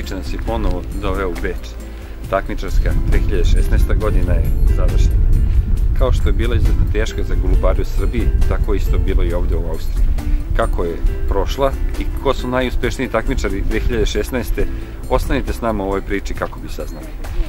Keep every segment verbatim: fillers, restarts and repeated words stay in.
priča nas je ponovo doveo u Beč. Takmičarska dve hiljade šesnaesta. godina je završena. Kao što je bila izuzetno teška za Golubare u Srbiji, tako isto bilo i ovdje u Austriji. Kako je prošla i ko su najuspešniji takmičari dve hiljade šesnaeste. Ostanite s nama u ovoj priči kako bi saznali.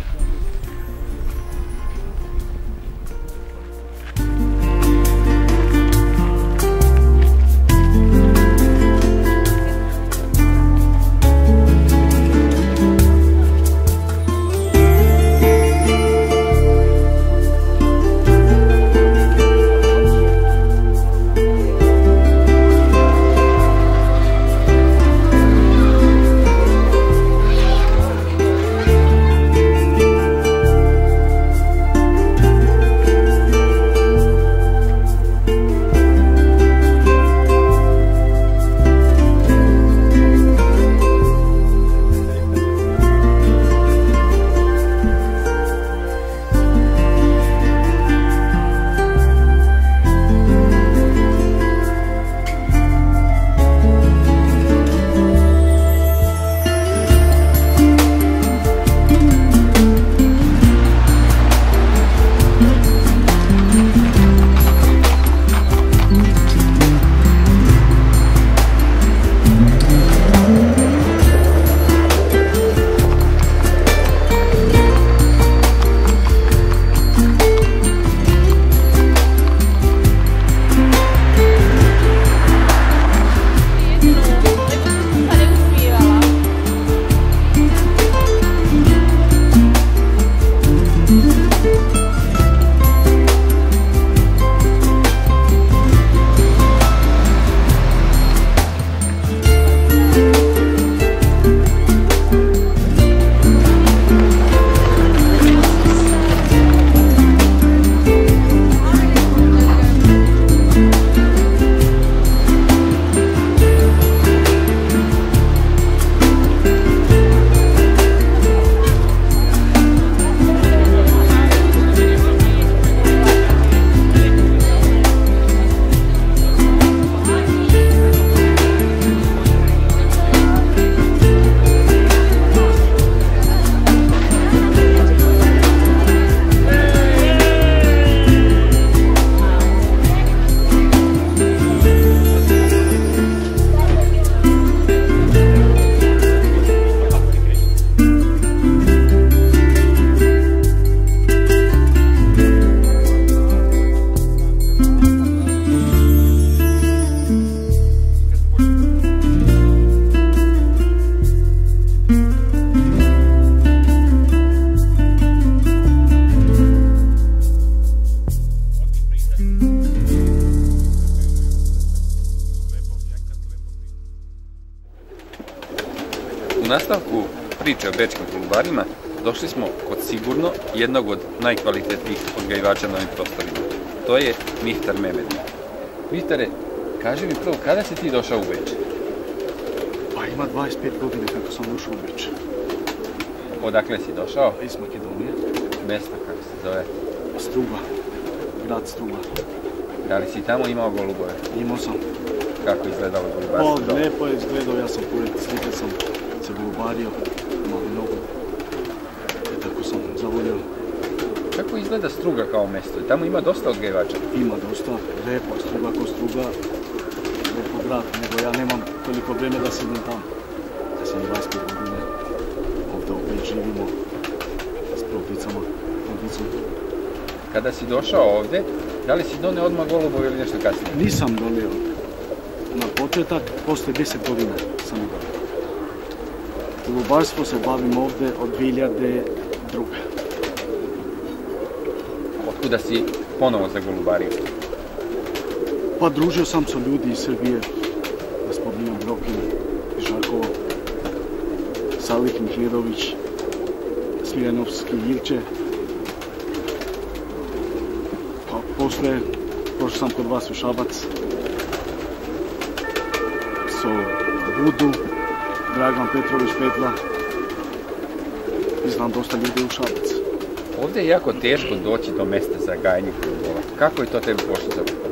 U nastavku priče o bečkim golubarima došli smo kod sigurno jednog od najkvalitetnijih odgajivača na ovim prostorima. To je Mihtar Mehmedi. Mihtare, kaži mi prvo, kada si ti došao u Beč? Pa ima dvadeset pet godine kako sam došao u Beč. Odakle si došao? Iz Makedonije. Mjesto kako se zove? Struga. Grad Struga. Da li si tamo imao golubove? Imao sam. Kako izgledalo golubarstvo? Pa lijepo je izgledao, ja sam pored slike sam se golubario, malo mnogo. I tako sam zavolio. Kako izgleda Struga kao mjesto? Tamo ima dosta odgajivača? Ima dosta, lijepo, Struga ko Struga, lijepo grad, nego ja nemam toliko vreme da sedim tamo. Ja sam dvadeset pet godine, ovdje u Beč živimo s proficama, proficom. Kada si došao ovdje, da li si donio odmah golubove ili nešto kasnije? Nisam donio. Na početak, poslije deset godina sam donio. Golubarstvo se bavim ovdje od dvije hiljade druge. Otkuda si ponovo za golubario? Pa družio sam se ljudi iz Srbije, da spominjam Brokin, Žarkovo, Salih Mihlirović, Smiljanovski Ilče. Pa posle, pošao sam kod vas u Šabac, so Budu, Dragan Petrović Petla, i znam dosta ljudi u Šabac. Ovdje je jako teško doći do mjesta za gajanje golubova. Kako je to tebi pošlo za rukom?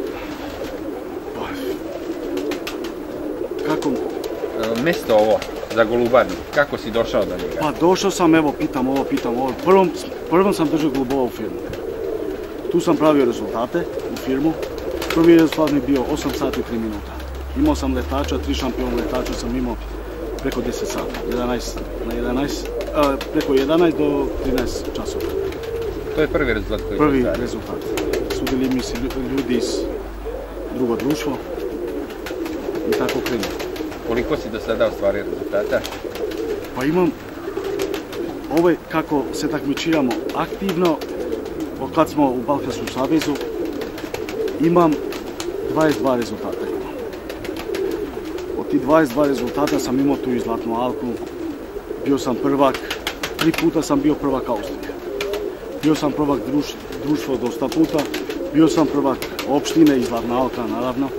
Pa, kako? Mjesto ovo za Golubarni? Kako si došao do njega? Pa došao sam, evo, pitam ovo, pitam ovo. Prvom, prvom sam držao Golubova u firmu. Tu sam pravio rezultate u firmu. Prvi rezultat mi bio osam sati i tri minuta. Imao sam letača, tri šampiona letača sam imao preko deset sati. jedanaest na jedanaest, a, preko jedanaest do trinaest časova. To je prvi rezultat koji je Prvi rezultat. Sudili mi se ljudi iz drugo društvo i tako krenuo. Koliko si do sada ostvario rezultata? Pa imam ove kako se takmičiramo aktivno, od kad smo u Balkanskom savezu, imam dvadeset dva rezultata. Od tih dvadeset dva rezultata sam imao tu i Zlatnu Alku, bio sam prvak, tri puta sam bio prvak Austrije. Bio sam prvak društva dosta puta, bio sam prvak opštine i Zlatna Alka, naravno.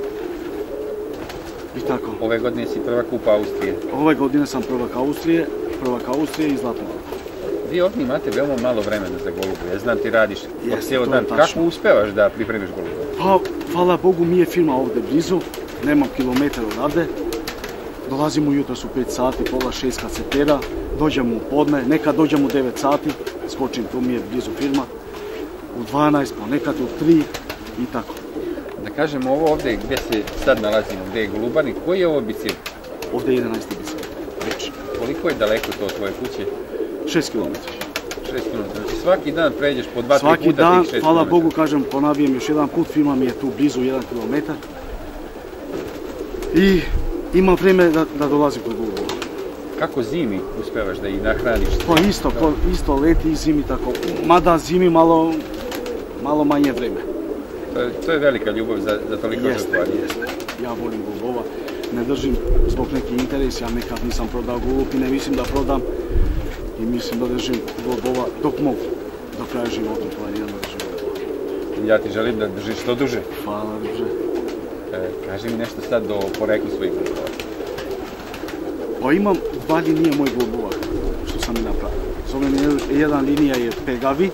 I tako. Ove godine si prvak kupa Austrije? Ove godine sam prvak Austrije, prvak Austrije i Zlatna Alka. Vi ovdje imate veoma malo vremena za Golubu, ja znam ti radiš po cijelo dan. Kako uspevaš da pripremiš Golubu? Pa, hvala Bogu, mi je firma ovdje blizu, nemam kilometar odavde. Dolazim ujutro su pet sati, pola šest kad se tera, dođem u podne, nekad dođem u devet sati, skočim, tu mi je blizu firma, u dvanaest, pa nekad u tri i tako. Da kažemo ovo ovdje gdje se sad nalazimo, gdje je Golubarni, koji je ovo bicikl? Ovdje je jedanaesti bicikl, već. Koliko je daleko to od tvoje kuće? šest kilometara. šest kilometara, znači svaki dan pređeš po dva tri puta tih šest kilometara? Svaki dan, hvala Bogu, kažem, ponavljam još jedan put, firma mi je tu blizu jedan kilometar. I imam vreme da, da dolazim kod Golubova. Kako zimi uspevaš da ih nahraniš? Pa isto, ko, isto leti i zimi tako, mada zimi malo, malo manje vreme. To je, to je velika ljubav za, za toliko žrtvovanja. Jeste, ja volim Golubova, ne držim zbog neki interes, ja nekad nisam prodao Golub i ne mislim da prodam. I mislim da držim Golubova dok mogu, do kraja života planiram da držim Golubova. Ja ti želim da držiš što duže. Hvala, duže. E, kaži mi nešto sad do porekla svojih Golubova. Pa imam dva linije mojih Golubova, što sam i napravio. Zovem jedan linija je Pegavi.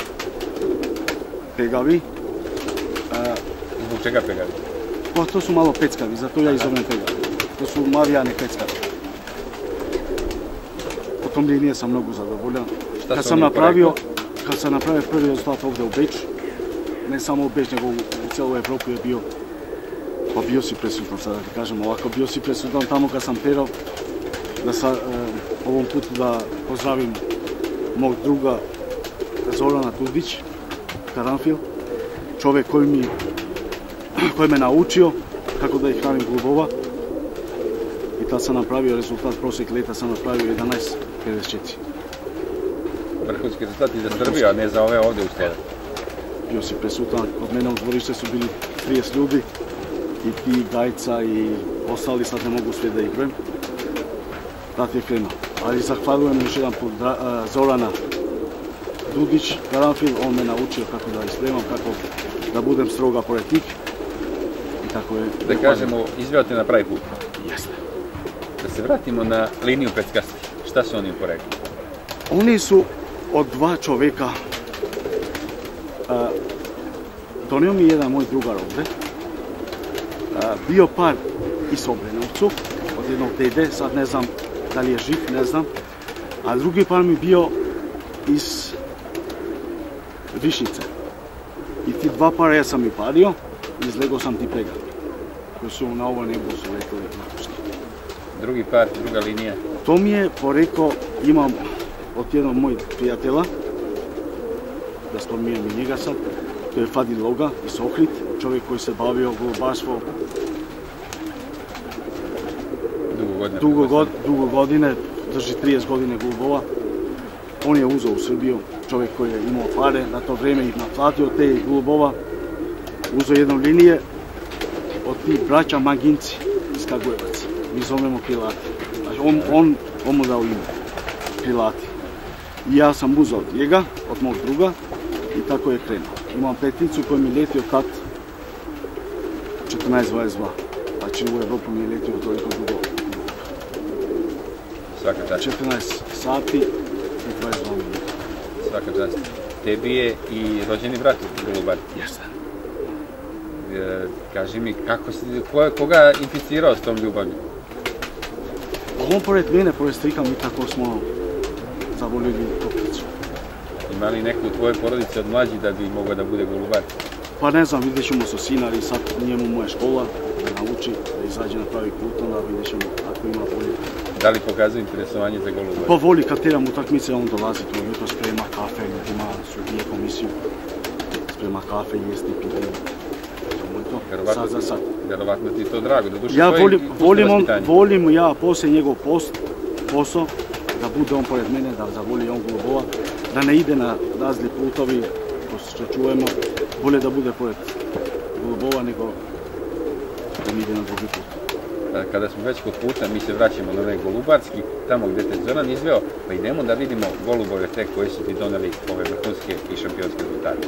Pegavi. A, zbog čega Pegavi? Pa to su malo peckavi, zato ja ih zovem Pegavi. To su mavijane peckavi. Po tom linije sam mnogo zadovoljan. Kad sam napravio, kad sam napravio prvi rezultat ovdje u Beč, ne samo u Beč, nego u, u cijeloj Evropu je bio, pa bio si presudan, sada ti kažem ovako, bio si presudan tamo kad sam perao, da sa, eh, ovom putu da pozdravim mog druga Zorana Tudić, Karanfil, čovjek koji mi, koji me naučio kako da ih hranim Golubova. I tad sam napravio rezultat, prosjek leta sam napravio jedanaest pedeset četiri. Vrhunski rezultat i za Srbiju, a ne za ove ovdje uslove. Bio si presudan, kod mene u dvorište su bili trideset ljudi, i ti, Gajca i ostali, sad ne mogu sve da ih brojem. Tad je krenuo. Ali zahvaljujem još jedan put Zorana Dudić, Karanfil, on me naučio kako da ispremam, kako da budem stroga pored tih. I tako je. Da kažemo, izveo te na pravi put. Jeste. Da se vratimo na liniju peckarskih. Šta su oni porekli? Oni su od dva čovjeka, a, donio mi jedan moj drugar ovdje, a, bio par iz Obrenovcu, od jednog dede, sad ne znam da li je živ, ne znam, a drugi par mi bio iz Višnice. I ti dva para ja sam i pario, izlegao sam ti Pegavi, koji su na ovo nebo su letili napuški. Drugi par, druga linija? To mi je porekao, imam od jednog mojih prijatelja, da spominjem i njega sad, to je Fadil Loga iz Ohrid, čovjek koji se bavio golubarstvo dugo godine, dugo, god, dugo godine, drži trideset godine Golubova. On je uzeo u Srbiju, čovjek koji je imao pare na to vrijeme i naplatio te Golubova, uzeo jedno linije od tih braća Maginci iz Kragujevaca, mi zovemo Krilati. Znači on, on, on mu dao ime, Krilati. I ja sam uzeo od njega, od mog druga, i tako je krenuo. Imam peticu koji mi letio tad četrnaest dvadeset dva, znači u Evropu mi je letio toliko dugo. Svaka čast. četrnaest sati i dvadeset dva minuta. Svaka čast. Tebi je i rođeni brat Golubar. Jeste. E, kaži mi, kako si, ko, koga inficirao s tom ljubavlju? on pored mene, pored strika, mi tako smo zavolili Toplicu. Ima li neko u tvojoj porodici od mlađi da bi mogao da bude golubar? Pa ne znam, vidjet ćemo sa sinar i sad njemu moja škola, da nauči, da izađe na pravi put, onda vidjet ćemo ako ima bolje. Da li pokazuje interesovanje za golubar? Pa voli, kad tiram utakmice, on dolazi tu, jutro sprema kafe, ima sudije komisiju, sprema kafe, jesti, piti. Verovatno, sad za sad. Verovatno ti je to drago, da duše Ja tvoje volim, volim, on, vaspitanje. volim ja poslije njegov post, posao, da bude on pored mene, da zavoli on golubova, da ne ide na razli putovi, ko što čujemo, bolje da bude pored golubova nego da mi ide na drugi put. Kada smo već kod puta, mi se vraćamo na onaj golubarski, tamo gdje te Zoran izveo, pa idemo da vidimo golubove te koji su ti doneli ove vrhunske i šampionske rezultate.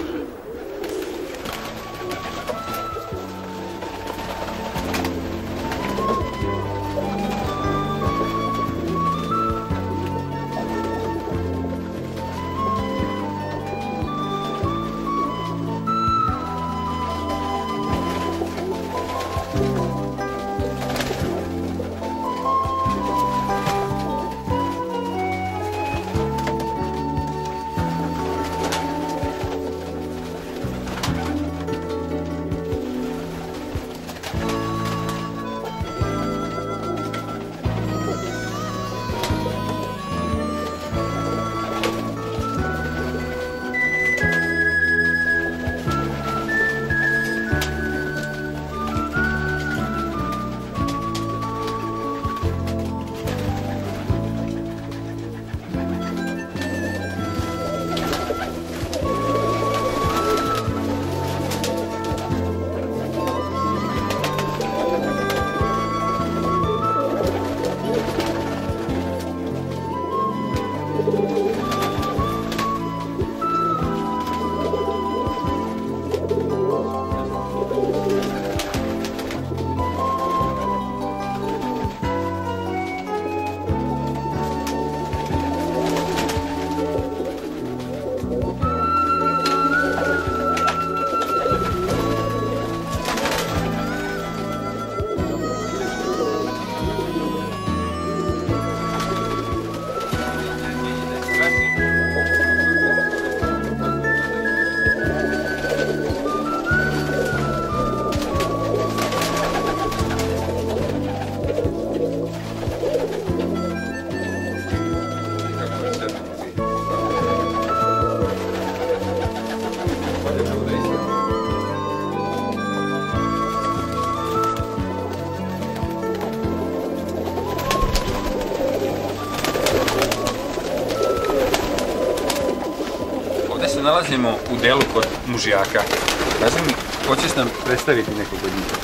Nalazimo u delu kod mužjaka. Kaži mi, hoćeš nam predstaviti nekog od njih?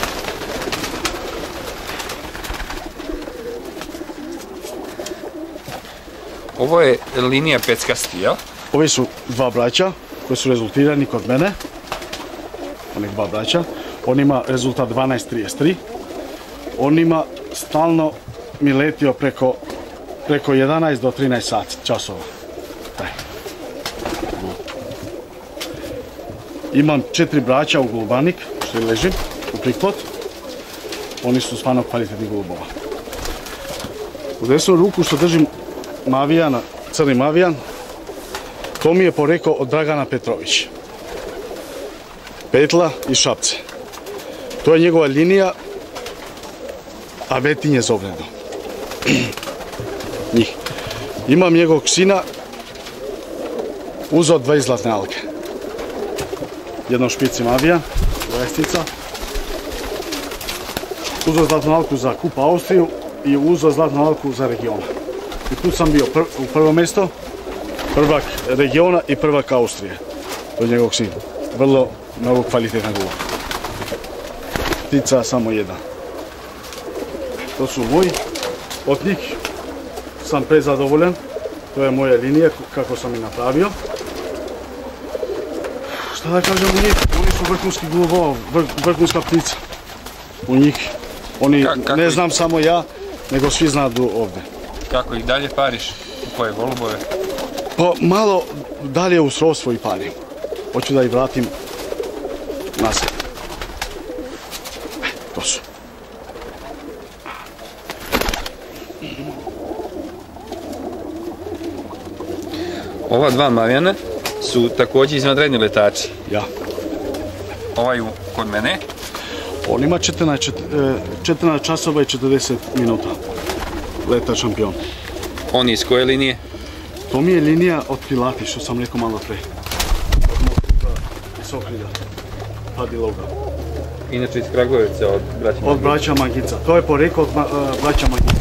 Ovo je linija peckasti, jel? Ovi su dva braća koji su rezultirani kod mene. Oni dva braća. On ima rezultat dvanaest trideset tri. On ima stalno mi letio preko, preko jedanaest do trinaest sati časova. Taj. Imam četiri braća u golubanik, što ležim, u prikpot. Oni su stvarno kvalitetni golubova. U desnu ruku što držim mavijana, crni mavijan, to mi je porekao od Dragana Petrović. Petla i Šapce. To je njegova linija, a Vetinje zovljeno. Njih. Imam njegovog sina, uzeo dvadeset zlatne alke. Jedno špici mavija, dvadesetica. Uzeo zlatnu alku za Kup Austriju i uzeo zlatnu alku za regiona. I tu sam bio pr u prvo mjesto, prvak regiona i prvak Austrije. To je njegovog sina. Vrlo mnogo kvalitetna gula. Ptica samo jedan. To su moji. Od njih sam prezadovoljan. To je moja linija kako sam i napravio. Šta da kažem u njih? Oni su vrhunski golubova, vr vrhunska ptica. U njih. Oni, Ka kako ne znam ih... samo ja, nego svi znaju ovdje. Kako ih dalje pariš? U koje golubove? Pa malo dalje u srodstvo i parim. Hoću da ih vratim nazad. To su. Ova dva Marijana su također izvanredni letači. Ja. Ovaj kod mene? On ima četrnaest časova i četrdeset minuta. Leta šampion. On je iz koje linije? To mi je linija od Pilati, što sam rekao malo pre. Od Mokruga i Sokrida. Padiloga. Inače iz Kragujevca od braća Mangica. Od braća Mangica. To je porekao od braća Mangica.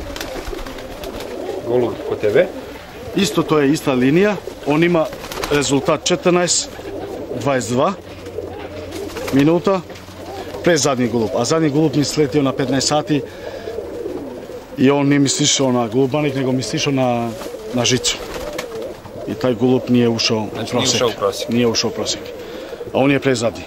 Golub kod tebe? Isto to je ista linija. On ima rezultat četrnaest dvadeset dva minuta. Pre zadnji golub. A zadnji golub mi sletio na petnaest sati. I on nije mi stišao na golubanik, nego mi stišao na, na žicu. I taj golub nije ušao u prosjek. Nije ušao u prosjek. Nije ušao u prosjek. A on je pre zadnji.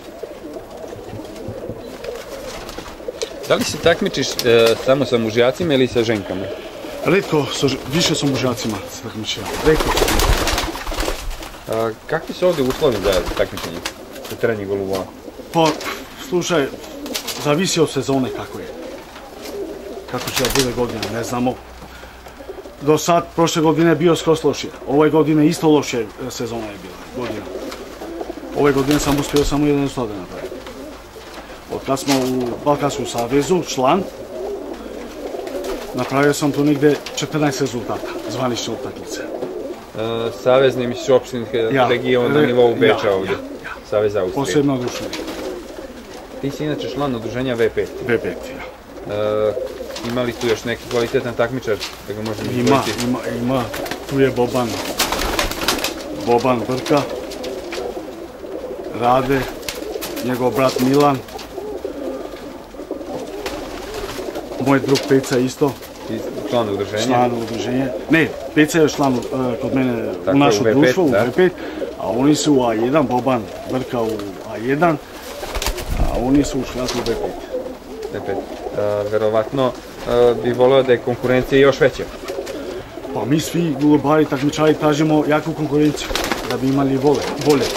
Da li se takmičiš e, samo sa mužjacima ili sa ženkama? Retko, više sa mužjacima se takmičio. Retko sam. A, kakvi su ovdje uslovi za takmičenje? Za trening golubova? Pa, slušaj, zavisi od sezone kako je. Kako će da bude godina, ne znamo. Do sad, prošle godine je bio skroz lošije. Ove godine isto lošije sezona je bila, godina. Ove godine sam uspio samo jedan rezultat da napravim. Od kad smo u Balkanskom savezu, član, napravio sam tu negde četrnaest rezultata, zvanične utakmice. E, savezni misliš opštinskih ja, region na nivou Beča ja, ovdje, ja, ja. Savez Austrije. Posebno udruženje. Ti si inače član udruženja V pet. V pet, ja. E, ima li tu još neki kvalitetan takmičar da ga možemo Ima, izvojiti? ima, ima. Tu je Boban. Boban Brka. Rade. Njegov brat Milan. Moj drug Peca isto. Ti član udruženja? Član udruženja. Ne, Peca je član uh, kod mene tako u našu u društvu, u V pet, a oni su u A jedan, Boban Brka u A jedan, a oni su ušli u V pet. V pet. Uh, verovatno uh, bi volio da je konkurencija još veća. Pa mi svi golubari, takmičari tražimo jaku konkurenciju, da bi imali vole, volje.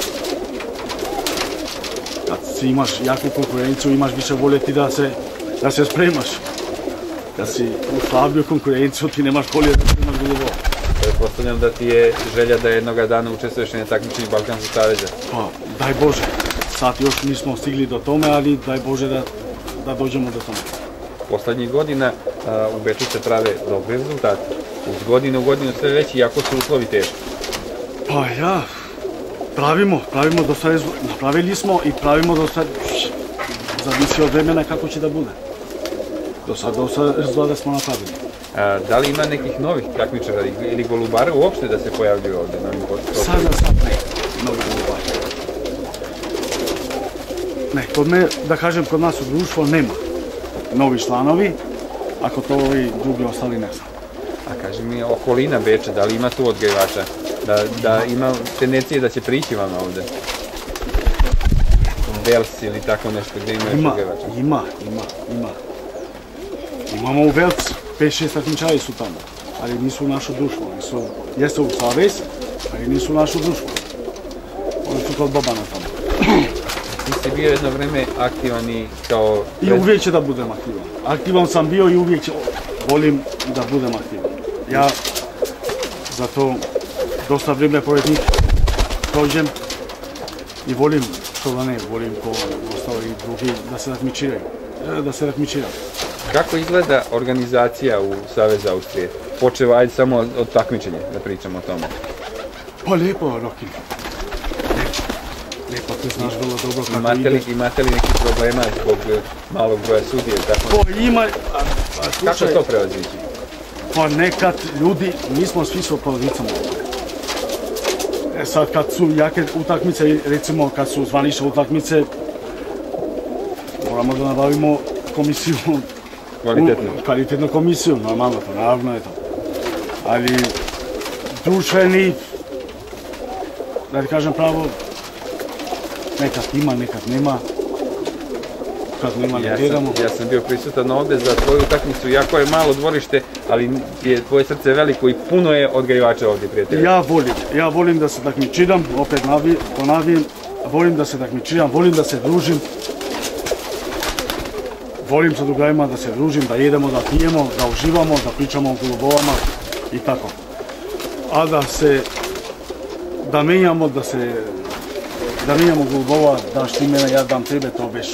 Kad si imaš jaku konkurenciju, imaš više volje ti da se, da se spremaš. Kad si u slabiju konkurenciju, ti nemaš volje da sprimaš golubova. Pretpostavljam da ti je želja da jednoga dana učestvuješ na takmičenju Balkanskog saveza. Pa, daj Bože. Sad još nismo stigli do tome, ali daj Bože da, da dođemo do tome. Poslednjih godina a, u Beču se prave dobri rezultati. Uz godinu u godinu sve veći, iako su uslovi teški. Pa ja, pravimo, pravimo do sad, napravili smo i pravimo do sad, zavisi od vremena kako će da bude. Do sad, do sad rezultata smo napravili. A, da li ima nekih novih takmičara ili golubara uopšte da se pojavljuju ovdje? Na ovim Sada, sad ne, novi golubari. Ne, kod me, da kažem, kod nas u društvu nema novi članovi, ako to ovi drugi ostali ne znam. A kaži mi, okolina Beča, da li ima tu odgajivača? Da, da ima tendencije da će prići vam ovdje? Velsi ili tako nešto gdje ima još odgajivača? Ima, ima, ima. Imamo u Velci, pet šest takmičari su tamo, ali nisu u našo društvo. Nisu, jeste u savez, ali nisu u našo društvo. Oni su kod Bobana tamo. Ti si bio jedno vreme aktivan i kao... I uvijek će da budem aktivan. Aktivan sam bio i uvijek će, volim da budem aktivan. Ja zato dosta vreme pored njih prođem i volim, što da ne, volim ko ostali drugi da se takmičiraju. Da se takmičiraju. Kako izgleda organizacija u Savezu Austrije? Počeva, ajde samo od takmičenja da pričamo o tome. Pa lijepo, Roki. Lijepo, ti znaš vrlo dobro kako imate ide. Li, imate li nekih problema zbog malog broja sudije? Tako? Pa ima... A, a, slušaj, kako to prevazići? Pa nekad ljudi, mi smo svi s opolicama. E sad kad su jake utakmice, recimo kad su zvanične utakmice, moramo da nabavimo komisiju. Kvalitetnu? U, kvalitetnu komisiju, normalno to, naravno je to. Ali društveni, da ti kažem pravo, nekad ima, nekad nema. Kad nema, ne gledamo. Ja sam bio prisutan ovdje za tvoju utakmicu, jako je malo dvorište, ali je tvoje srce veliko i puno je odgajivača ovdje, prijatelji. Ja volim, ja volim da se takmičiram, opet ponavljam, volim da se takmičiram, volim da se družim. Volim sa drugarima da se družim, da jedemo, da pijemo, da uživamo, da pričamo o golubovama i tako. A da se da menjamo, da se, da menjamo golubova, daš ti mene, ja dam tebe, to već.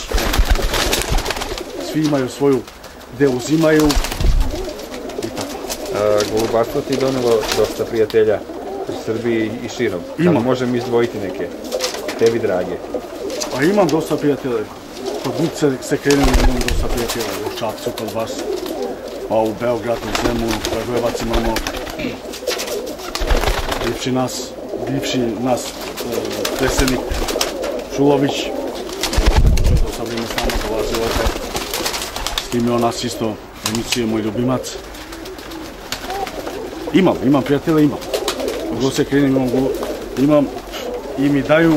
Svi imaju svoju, gdje uzimaju i tako. Golubarstvo ti donelo dosta prijatelja u Srbiji i širom. Samo možem izdvojiti neke, tebi drage. Pa imam dosta prijatelja. Kod Vuce se krenem, imam dosta prijatelja. U Šapcu kod vas, pa u Beogradu, u Zemunu, Kragujevac imamo. Bivši nas, bivši nas predsjednik Šulović, to sa vrijeme s nama dolazi ovdje. S tim je on nas isto emisije, moj ljubimac. Imam, imam prijatelja, imam. Kod se krenem, imam, imam i mi daju,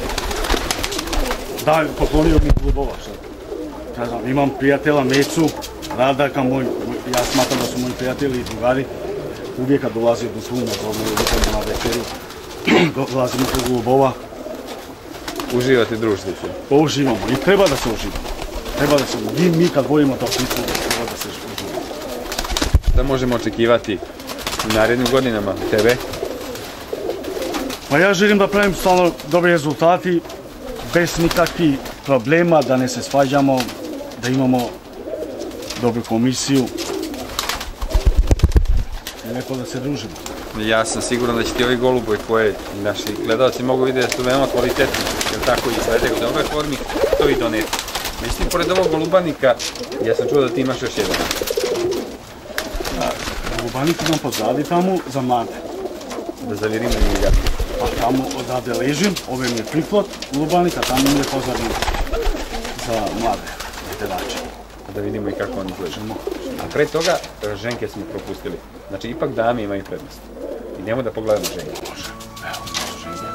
da, poklonio mi golubova. Imam prijatelja Mecu, Radaka, moj, ja smatram da su moji prijatelji i drugari. Uvijek kad dolazi do Sluna, uvijek na večeru, dolazimo kod golubova. Uživate, družite se? Pa uživamo i treba da se uživamo. Treba da se uživamo. Mi kad volimo to pticu, treba da se uživamo. Šta možemo očekivati u narednim godinama tebe? Pa ja želim da pravim stalno dobri rezultati, bez nikakvih problema, da ne se svađamo, da imamo dobru komisiju. I lepo da se družimo. Ja sam siguran da će ti ovi golubovi koje naši gledalci mogu vidjeti da su veoma kvalitetni, jer tako i sledaju u dobroj formi, to i doneti. Mislim, pored ovog golubanika, ja sam čuo da ti imaš još jedan. Golubanik imam pozadi tamo za mlade. Da zavirimo i ga. A tamo odavde ležim, ove mi je priplot golubanika, tamo mi je pozadi za mlade djedače. Da vidimo i kako oni izležemo. A pre toga, ženke smo propustili. Znači, ipak dame imaju prednost. Idemo da pogledamo ženke. Može, evo, ženke.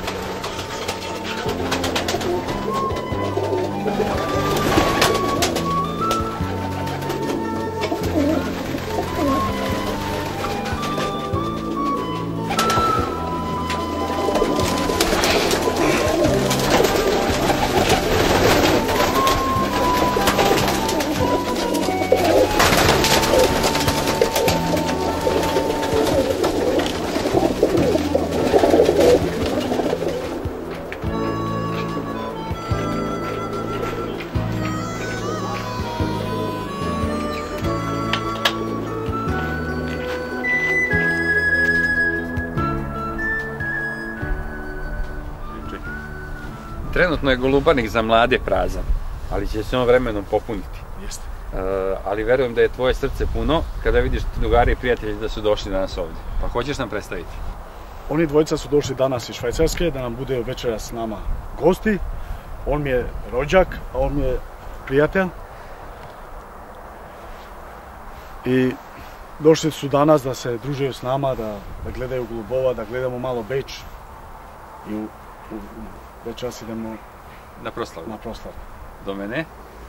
Trenutno je golubanik za mlade prazan, ali će se on vremenom popuniti. Jeste. Uh, ali verujem da je tvoje srce puno kada vidiš drugari i prijatelji da su došli danas ovdje. Pa hoćeš nam predstaviti? Oni dvojica su došli danas iz Švajcarske da nam bude večeras s nama gosti. On mi je rođak, a on mi je prijatelj. I došli su danas da se druže s nama, da, da gledaju golubova, da gledamo malo Beč. I u, u, večeras idemo na proslavu. Na proslavu. Do mene.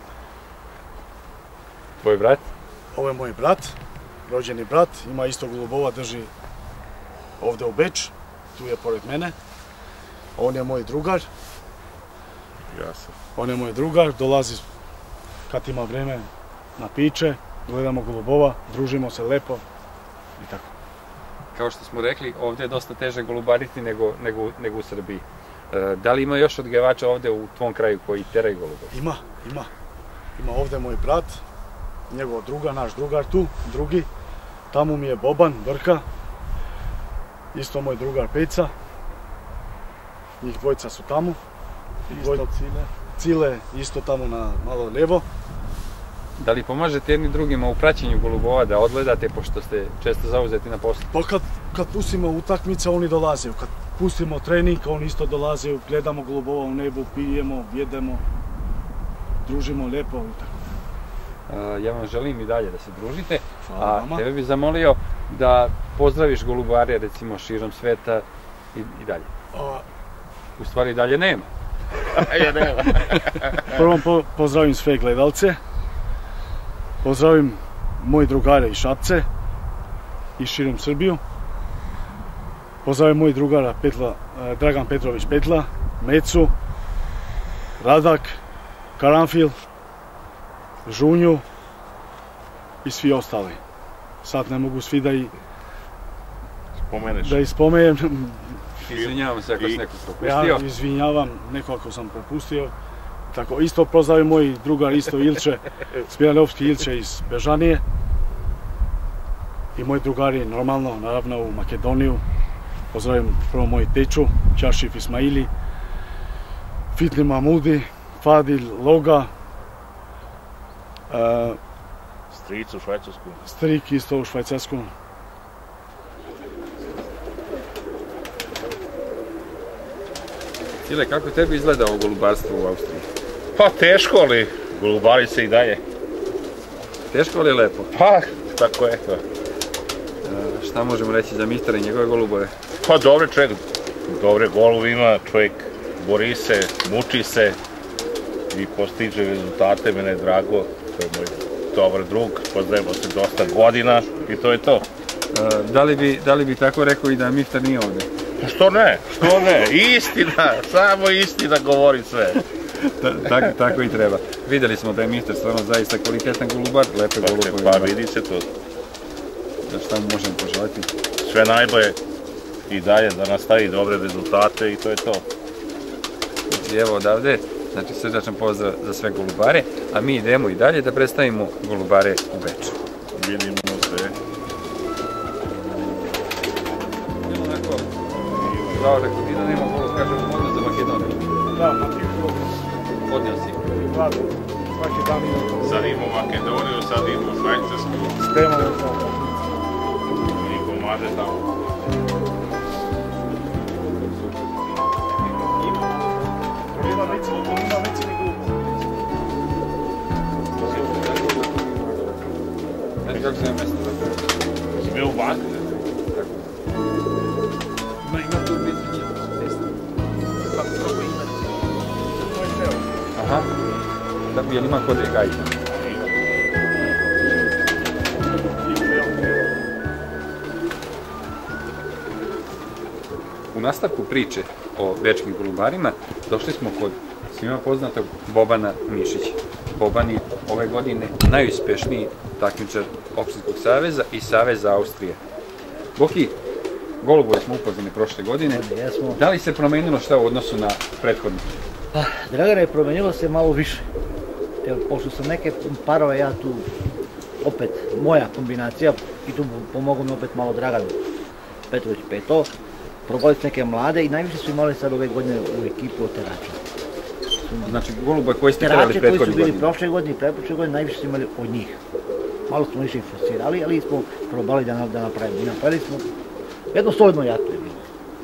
Tvoj brat? Ovo je moj brat, rođeni brat, ima isto golubova, drži ovdje u Beč, tu je pored mene. On je moj drugar. Jasno. On je moj drugar, dolazi kad ima vreme na piće, gledamo golubova, družimo se lepo i tako. Kao što smo rekli, ovdje je dosta teže golubariti nego, nego, nego u Srbiji. E, da li ima još odgajivača ovdje u tvom kraju koji teraju golubove? Ima, ima. Ima ovdje moj brat, njegov druga, naš drugar tu, drugi. Tamo mi je Boban, Brka, isto moj drugar Peca. Njih dvojica su tamo. Isto Cile. Cile isto tamo na malo lijevo. Da li pomažete jedni drugima u praćenju golubova da odgledate, pošto ste često zauzeti na poslu? Pa kad, kad pustimo utakmice, oni dolaze. Kad pustimo trening, oni isto dolaze. Gledamo golubova u nebu, pijemo, jedemo, družimo lijepo i tako. Uh, ja vam želim i dalje da se družite, Hvala a vama. tebe bih zamolio da pozdraviš golubare, recimo širom sveta i, i dalje. A, U stvari dalje nema. Ja nema. Prvo po, pozdravim sve gledalce. Pozdravim moji drugare iz Šapce i širom Srbiju. Pozdravim moj drugara Petla, Dragan Petrović Petla, Mecu, Radak, Karanfil, Žunju i svi ostali. Sad ne mogu svi da i Spomeneš. da ih spomenem. Izvinjavam se ako si neko propustio. Ja izvinjavam, nekoliko sam propustio. Tako, isto pozdravim moj drugar, isto Ilče, Smiljanovski Ilče iz Bežanije. I moji drugari, normalno, naravno u Makedoniju. Pozdravim prvo moj teču, Čašif Ismaili, Fitli Mahmudi, Fadil Loga, uh, Stric u Švajcarsku. Strik isto u Švajcarsku. Sile, kako tebi izgleda ovo golubarstvo u Austriji? Pa teško, ali golubari se i dalje. Teško ali je lepo? Pa, tako je to. E, šta možemo reći za mistera i njegove golubove? Pa dobre čovjek, dobre golube ima, čovjek bori se, muči se i postiže rezultate, mene je drago, to je moj dobar drug, poznajemo se dosta godina i to je to. E, da, li bi, da li bi tako rekao i da Mihtar nije ovdje? Što ne, što ne, istina, samo istina govori sve. Tako, tako i treba. Vidjeli smo da je Mihtar stvarno zaista kvalitetan golubar, lepe golubove. Pa vidi se to. Da šta mu možemo poželjeti? Sve najbolje i dalje da nastavi dobre rezultate i to je to. I evo odavde, znači srdačan pozdrav za sve golubare, a mi idemo i dalje da predstavimo golubare u Beču. Vidimo se. Evo onako, Zao rekao ti da nema golub, kaže odnos za Makedoniju. Da, Matiju. Odnio si. Da, svaki dan idemo. Sad idemo u Makedoniju, sad idemo u Švajcarsku. Spremamo to. I pomaže tamo. Ima veći, ima veći nego... Znači kako se je mjesto za to? Si bio u banku? Tako. Ima, ima tu biti njih. Kako kako ima? To je teo. Aha. Da, jel ima kod je gajka? U nastavku priče o bečkim golubarima došli smo kod svima poznatog Bobana Mišića. Boban je ove godine najuspješniji takmičar Opštinskog saveza i Saveza Austrije. Boki, golubove smo upoznali prošle godine. Jesmo. Da li se promenilo šta u odnosu na prethodno? Pa, Dragane, promenilo se malo više. Jer, pošto sam neke parove, ja tu, opet, moja kombinacija, i tu pomogu mi opet malo Dragan Petrović Peto, probali su neke mlade i najviše su imali sad ove godine u ekipu od terača. Znači, goluba koji ste terali Terače prethodne koji su bili godine? prošle godine i preprošle godine, najviše su imali od njih. Malo smo više forsirali, ali smo probali da, da napravimo. I napravili smo jedno solidno jato je bilo.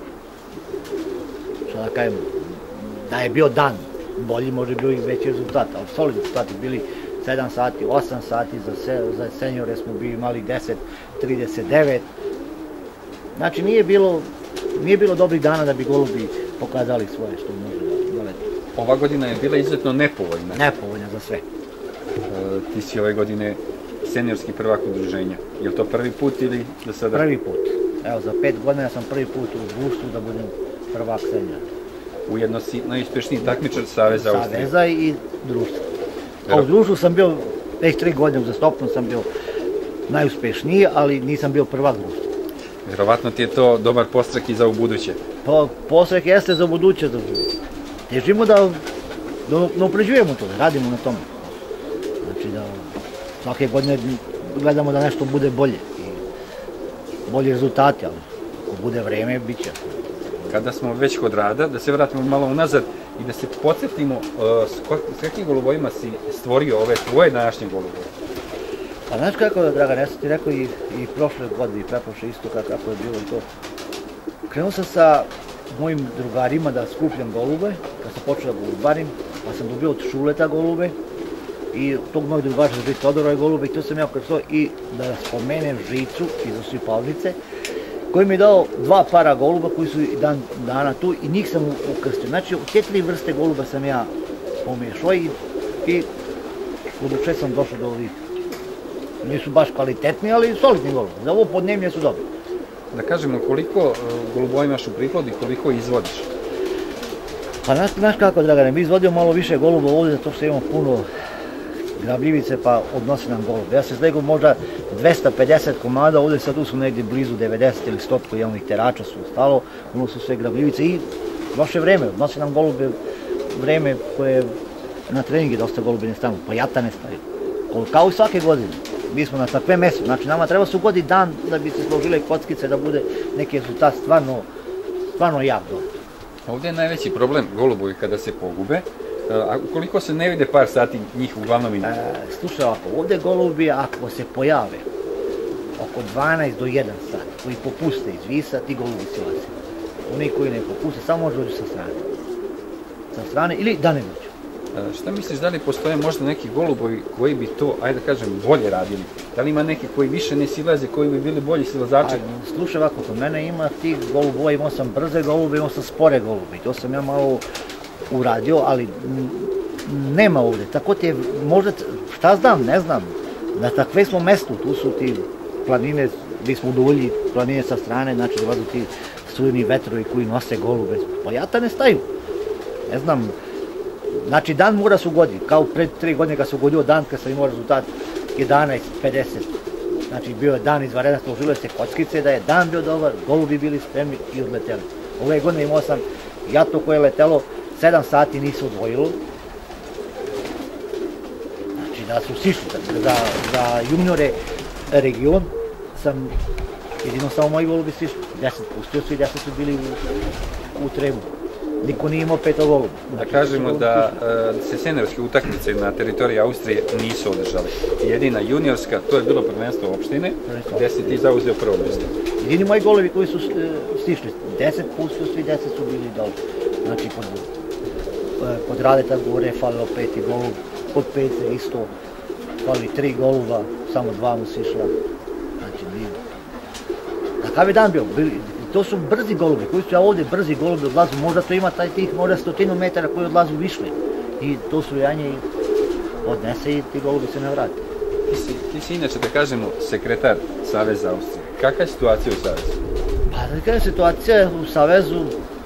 Što da kažem, da je bio dan, bolji može bio i veći rezultat, ali solidni rezultati bili sedam sati, osam sati, za, se, za seniore smo bili imali deset trideset devet. Znači nije bilo, nije bilo dobrih dana da bi golubi pokazali svoje što može da leti. Ova godina je bila izuzetno nepovoljna. Nepovoljna za sve. E, ti si ove godine seniorski prvak udruženja. Je li to prvi put ili do sada? Prvi put. Evo, za pet godina sam prvi put u društvu da budem prvak seniora. Ujedno si najuspješniji takmičar Saveza Austrije. Saveza i društva. A u društvu sam bio, već tri godine uzastopno sam bio najuspešniji, ali nisam bio prvak društva. Vjerovatno ti je to dobar podstrek i za u buduće. Pa, podstrek jeste za buduće da težimo da, da napređujemo to, da radimo na tome. Znači da svake godine gledamo da nešto bude bolje i bolji rezultati, ali ako bude vreme, bit će. Kada smo već kod rada, da se vratimo malo unazad i da se podsjetimo uh, s kakvim golubovima si stvorio ove tvoje današnje golubove. Pa znaš kako, Dragan, ja sam ti rekao i, i prošle godine i preprošle isto kako je bilo i to. Krenuo sam sa mojim drugarima da skupljam golube, kad sam počeo da golubarim, pa sam dobio od Šuleta golube i tog mojeg drugara da bi Todorove golube i to sam ja krenuo i da spomenem Žicu iz Osipalnice, koji mi je dao dva para goluba koji su i dan dana tu i njih sam ukrstio. Znači, u te tri vrste goluba sam ja pomiješao i, i u duše sam došao do ovih. Nisu baš kvalitetni, ali solidni golubi. Za ovo podnevnje su dobri. Da kažemo koliko golubova imaš u prihodu i koliko izvodiš? Pa znaš, znaš kako, Dragane, mi izvodimo malo više goluba ovdje zato što imamo puno grabljivice pa odnosi nam golube. Ja se zlegu možda dvesta pedeset komada, ovdje sad tu su negdje blizu devedeset ili sto jednih terača su ostalo, ono su sve grabljivice i loše vreme, odnosi nam golube vreme koje na treningi dosta golube ne stavimo, pa jata ne stavimo. Kao i svake godine, mi smo na takve mesto, znači nama treba se ugodi dan da bi se složile kockice, da bude neki rezultat stvarno, stvarno jak dobro. Ovdje je najveći problem golubovi kada se pogube, a ukoliko se ne vide par sati njih uglavnom i ne. E, slušaj ovako, ovdje golubi ako se pojave oko dvanaest do jedan sat, koji popuste iz visa, ti golubi se laze. Oni koji ne popuste, samo može dođu sa strane. Sa strane ili da ne dođu. Šta misliš, da li postoje možda neki golubovi koji bi to, ajde da kažem, bolje radili? Da li ima neki koji više ne silaze, koji bi bili bolji silazači? Slušaj ovako, kod mene ima tih golubova, imao sam brze golube, imao sam spore golube. To sam ja malo uradio, ali nema ovdje. Tako ti je, možda, šta znam, ne znam, na takve smo mestu, tu su ti planine, gdje smo udovoljili planine sa strane, znači dolazu ti strujni vetrovi koji nose golube. Pa jata ne staju, ne znam. Znači dan mora se ugodi, kao pred tri godine kad se ugodio dan kad sam imao rezultat jedanaest pedeset. Znači bio je dan izvanredan, složile se kockice da je dan bio dobar, golubi bili spremni i odleteli. Ove godine imao sam jato koje je letelo, sedam sati nisu odvojilo. Znači da su sišli, za, za juniore region sam, jedino samo moji golubi sišli, deset pustio su i deset su bili u, u trebu. Niko nije imao peto goluba. Da kažemo da se seniorske utakmice na teritoriji Austrije nisu održale. Jedina juniorska, to je bilo prvenstvo opštine, gde si ti zauzeo prvo mjesto. Jedini moji golovi koji su stišli, deset pustio su i deset su bili dole. Znači kod Radeta gore falilo peti golub, kod Pece isto fali tri goluba, samo dva mu sišla. Znači nije. Takav je dan bio. To su brzi golubi, koji su ja ovdje brzi golubi odlazu, možda to ima taj tih možda stotinu metara koji odlazu višli. I to su janje i odnese i ti golubi se ne vrati. Ti si, ti si inače, da kažemo, sekretar Saveza Austrije. Kakva je situacija u Savezu? Pa da kažem, situacija u Savezu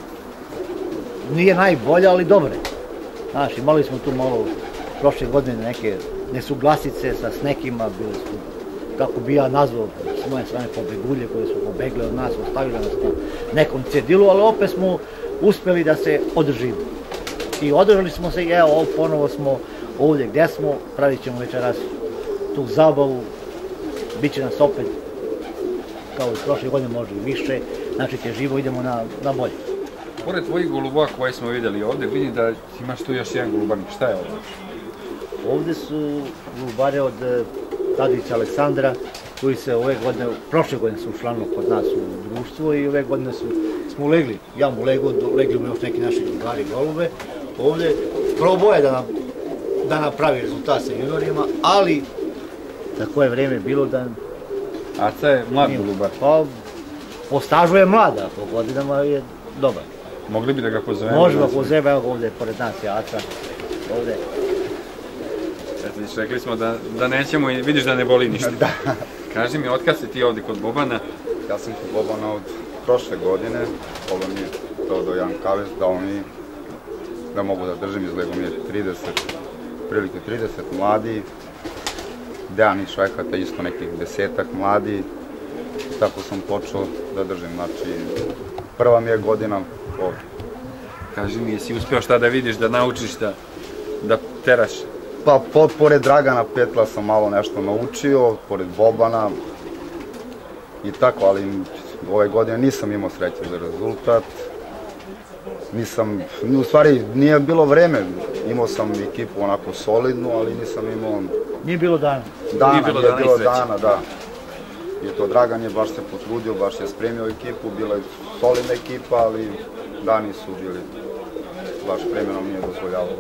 nije najbolja, ali dobra. Znaš, imali smo tu malo prošle godine neke nesuglasice sa s nekima, bili smo, kako bi ja nazvao, s moje strane pobegulje koje su pobegle od nas, ostavili nas na nekom cedilu, ali opet smo uspjeli da se održimo. I održali smo se i evo, ponovo smo ovdje gdje smo, pravit ćemo večeras tu zabavu, bit će nas opet, kao i prošle godine, možda i više, znači te živo idemo na, na bolje. Pored tvojih golubova koje smo vidjeli ovdje, vidim da imaš tu još jedan golubarnik, šta je ovo? Ovdje su golubare od Tadića Aleksandra, koji se ove godine, prošle godine su učlanili kod nas u društvo i ove godine su, smo ulegli, ja mu ulegu, ulegli mu još neki naši drugari golube. Ovdje probao je da nam, da napravi rezultat sa juniorima, ali tako je vreme bilo da... Aca je mlad golubar. Pa, po stažu je mlada, po godinama je dobar. Mogli bi da ga pozovemo? Možemo ga pozovemo, evo ovdje, pored nas je Aca, ovdje. Eto, rekli smo da, da nećemo i vidiš da ne boli ništa. Da. Kaži mi, otkad si ti ovdje kod Bobana? Ja sam kod Bobana od prošle godine, ovo mi je to do Jan Kavez, dao mi da mogu da držim, izlego mi je trideset, prilike trideset mladi, Dejan i Švajhata isto nekih desetak mladi, tako sam počeo da držim, znači prva mi je godina ovdje. Kaži mi, jesi uspio šta da vidiš, da naučiš, da, da teraš? Pa pored Dragana Petla sam malo nešto naučio, pored Bobana i tako, ali ove godine nisam imao sreće za rezultat. Nisam, u stvari nije bilo vreme, imao sam ekipu onako solidnu, ali nisam imao... Nije bilo dana. Dana, nije bilo, nije dana, bilo dana, da. I to Dragan je baš se potrudio, baš je spremio ekipu, bila je solidna ekipa, ali dani su bili, baš vremenom nije dozvoljavalo.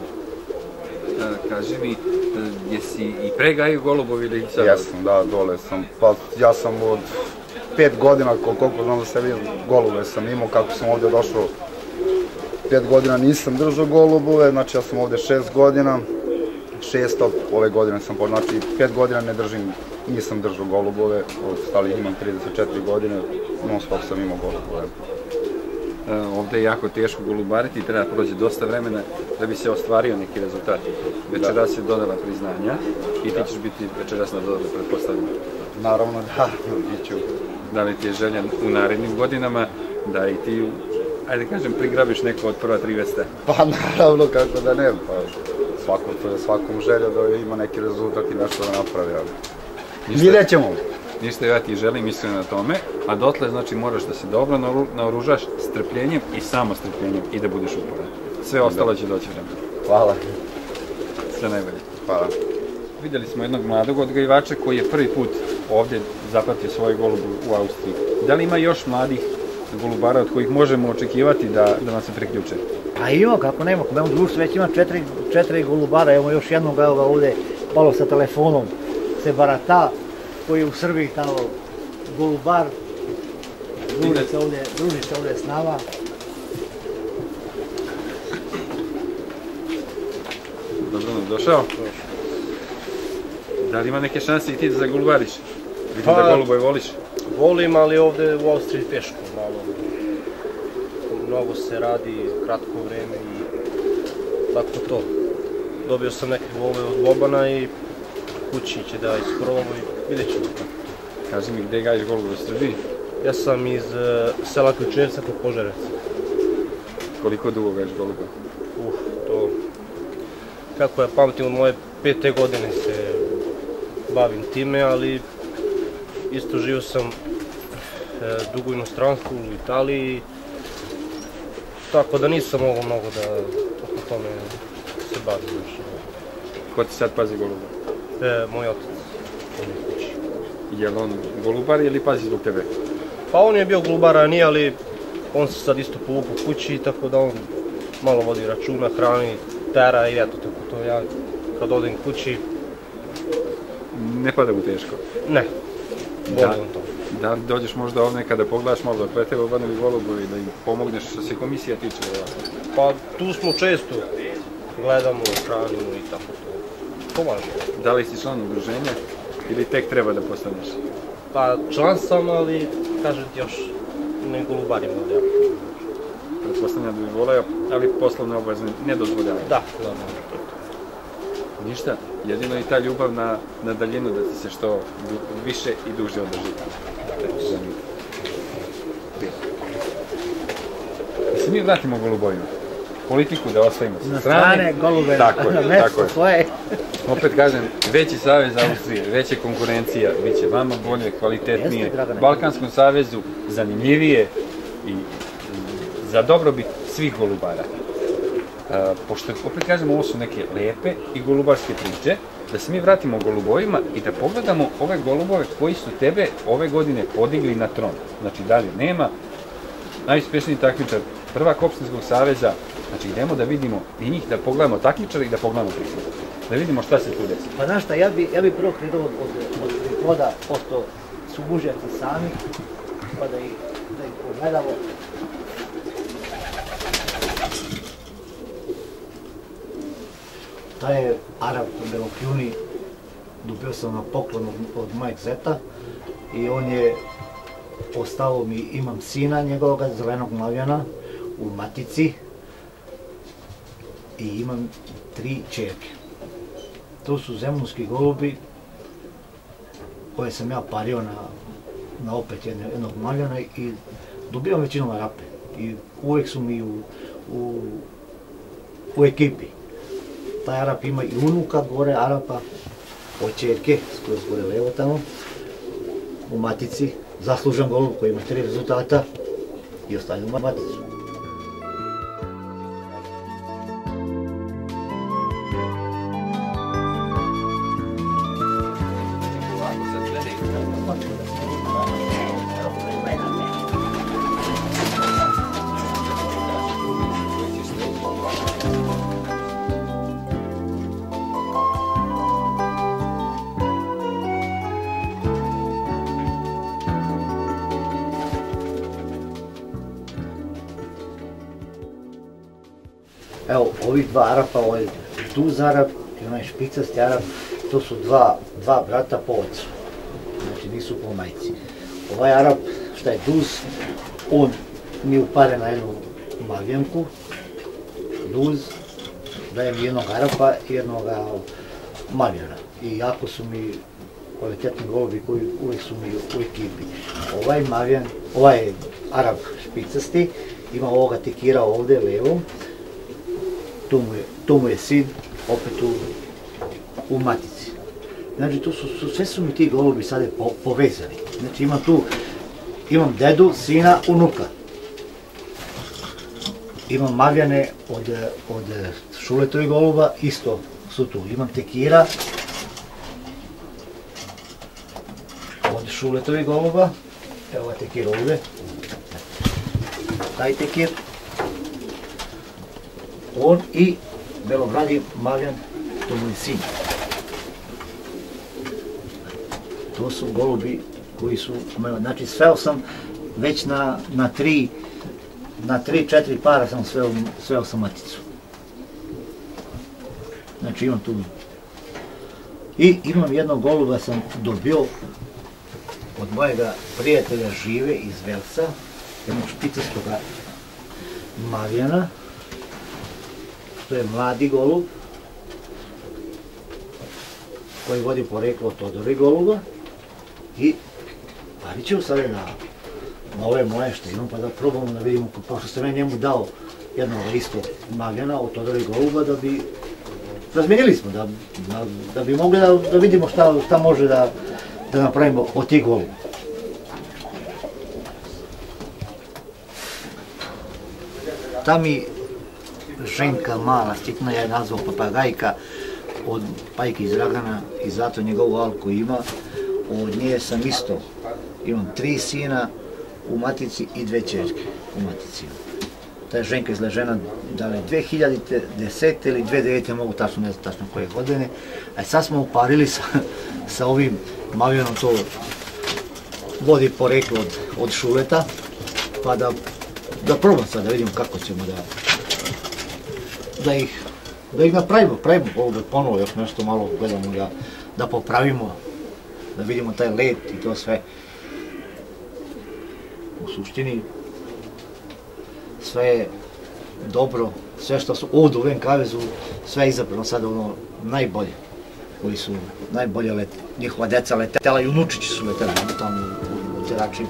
Kaži mi, jesi i pre gajio golubovi ili sad? Jesam, da, dole sam. Pa ja sam od pet godina, koliko znam da se vidim, golube sam imao, kako sam ovdje došao. Pet godina nisam držao golubove, znači ja sam ovdje šest godina. Šesto, ove godine sam počeo, znači pet godina ne držim, nisam držao golubove, od stali imam trideset četiri godine, non stop sam imao golubove. ovdje je jako teško golubariti i treba prođe dosta vremena da bi se ostvario neki rezultat. Večeras je dodala priznanja i ti ćeš biti večeras na dodali, pretpostavljam. Naravno da, bit ću. Da li ti je želja u narednim godinama da i ti, ajde kažem, prigrabiš neko od prva tri vesta? Pa naravno, kako da ne, pa svako, to je svakom želja da ima neki rezultat i nešto da napravi, ali vidjet ćemo. Ništa, ja ti želim iskreno na tome, a dotle znači moraš da se dobro naoružaš strpljenjem i samo strpljenjem i da budeš uporan. Sve ostalo će doći vremena. Hvala. Sve najbolje. Hvala. Vidjeli smo jednog mladog odgajivača koji je prvi put ovdje zapratio svoju golubu u Austriji. Da li ima još mladih golubara od kojih možemo očekivati da, da nam se priključe? Pa ima, kako nema, kod mene u društvu već ima četiri, četiri golubara, evo još jednog, evo ga ovdje, malo sa telefonom se barata, koji je u Srbiji tamo golubar, druži se ovdje, druži se ovdje s nama. Dobro nam došao. Da li ima neke šanse i ti da zagolubariš? Vidim da goluboj voliš. Volim, ali ovdje u Austriji teško malo. Mnogo se radi, kratko vreme i tako to. Dobio sam neke golove od Bobana i kući će da isprobamo i vidjet ćemo. Kaži mi, gdje gajiš golube u Srbiji? Ja sam iz sela Ključevca kod Požarevca. Koliko dugo gajiš golube? Uh, to... Kako ja pamtim, od moje pete godine se bavim time, ali isto živio sam e, dugo u inostranstvu, u Italiji, tako da nisam mogao mnogo da oko tome se bavim. Ko ti sad pazi golube? E, moj otac, on je kući. Je li on golubar ili pazi zbog tebe? Pa on je bio golubar ranije, ali on se sad isto povukao kući, tako da on malo vodi računa, hrani, tera i eto, tako to ja kad odem kući... Ne pada mu teško? Ne, volim to. Da li dođeš možda ovdje kada pogledaš malo da pre tebe obadnovi golubovi, da im pomogneš što se komisija tiče? Pa tu smo često, gledamo, hranimo i tako to. Pomažemo. Da li si član udruženja ili tek treba da postaneš? Pa član sam, ali kažem ti još ne golubarim ovdje. Pretpostavljam da bi voleo, ali poslovne obaveze ne dozvoljavaju. Da, normalno. Ništa, jedino i ta ljubav na, na daljinu da ti se što više i duže održi. Da se mi vratimo golubovima. Politiku da osvojimo sa strane. Na strane golube, tako na je, mesto tako je. svoje. Opet kažem, veći savez Austrije, veća konkurencija, bit će vama bolje, kvalitetnije, Balkanskom savezu zanimljivije i za dobrobit svih golubara. Uh, pošto, opet kažemo, ovo su neke lepe i golubarske priče, da se mi vratimo golubovima i da pogledamo ove golubove koji su tebe ove godine podigli na tron. Znači, dalje nema, najuspješniji takmičar, prvak opštinskog saveza, znači idemo da vidimo i njih, da pogledamo takmičara i da pogledamo priče. Da vidimo šta se tu desi. Pa znaš šta, ja bi, ja bi prvo krenuo od, od, od prihoda, pošto su mužjaci sami, pa da ih, da ih pogledamo. Taj je Arab u Belokljuni, dobio sam na poklon od, od mojeg zeta i on je ostao mi, imam sina njegovoga, zelenog mlavljana, u matici i imam tri čerke. To su zemunski golubi koje sam ja pario na, na opet jedne, jednog mlavljana i dobijam većinom Arape i uvijek su mi u, u, u ekipi. Taj Arap ima i unuka gore Arapa, od čerke, skroz gore levo tamo, u matici, zaslužan golub koji ima tri rezultata i ostavljam u maticu. Evo, ovih dva Arapa, ovaj Duz Arap i onaj špicasti Arap, to su dva, dva brata po ocu, znači nisu po majci. Ovaj Arap, šta je Duz, on mi upare na jednu mavijanku, duz, dajem jednog arapa i jednog mavijana. I jako su mi kvalitetni golubi koji uvijek su mi u ekipi. Ovaj mavijan, ovaj arap špicasti, ima ovoga tekira ovdje levom, tu mu je, tu mu je sin, opet u, u matici. Znači tu su, su, sve su mi ti golubi sada po, povezani. Znači imam tu, imam dedu, sina, unuka. Imam mavijane od, od Šuletovih goluba, isto su tu. Imam tekira od Šuletovih goluba, evo ovaj tekir ovdje. Taj tekir. On i belogradi mavijan, to mu je sin. To su golubi koji su, znači sveo sam već na, na tri, na tri, četiri para sam sveo, sveo sam maticu. Znači imam tu. I imam jednog goluba sam dobio od mojega prijatelja Žive iz Velsa, jednog špicastoga mavijana, što je mladi golub, koji vodi poreklo od Todori goluba. I parit ću sada na, na ove moje što imam, pa da probamo da vidimo, pošto sam ja njemu dao jednog isto mavijana od Todori goluba, da bi razmenili smo, da, da, da bi mogli da, da vidimo šta, šta može da, da napravimo od tih goluba. Ta mi ženka mala, sitna, ja je nazvao papagajka od Pajke iz Dragana i zato njegovu alku ima. Od nje sam isto, imam tri sina u matici i dve ćerke u matici. Ta je ženka izležena da li dve hiljade desete ili dve hiljade devete, mogu tačno, ne znam tačno koje godine. A sad smo uparili sa, sa ovim mavijanom, to vodi poreklo od, od Šuleta, pa da, da probam sad, da vidimo kako ćemo da, da ih, da ih napravimo, pravimo ovdje ponovo još nešto malo gledamo da, da popravimo, da vidimo taj let i to sve. U suštini sve je dobro, sve što su ovdje u V N kavezu, sve je izabrano sada ono najbolje, koji su najbolje lete, njihova deca letela i unučići su leteli tamo u, u teračima.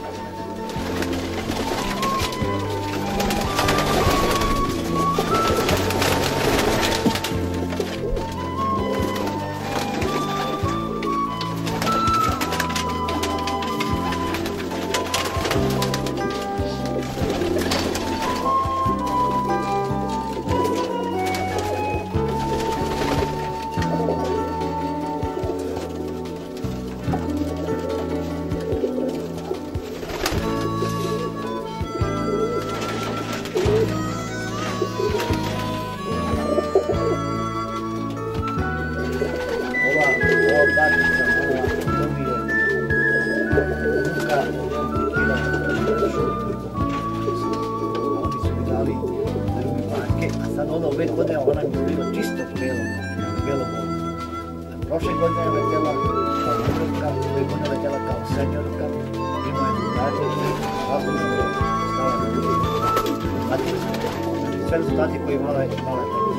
Prošle godine je letela kao unuka, ove godine je letela kao senjorka, ima je rezultate i razložno stala na ljudi. Znači, sve rezultati koje imala je imala je tako.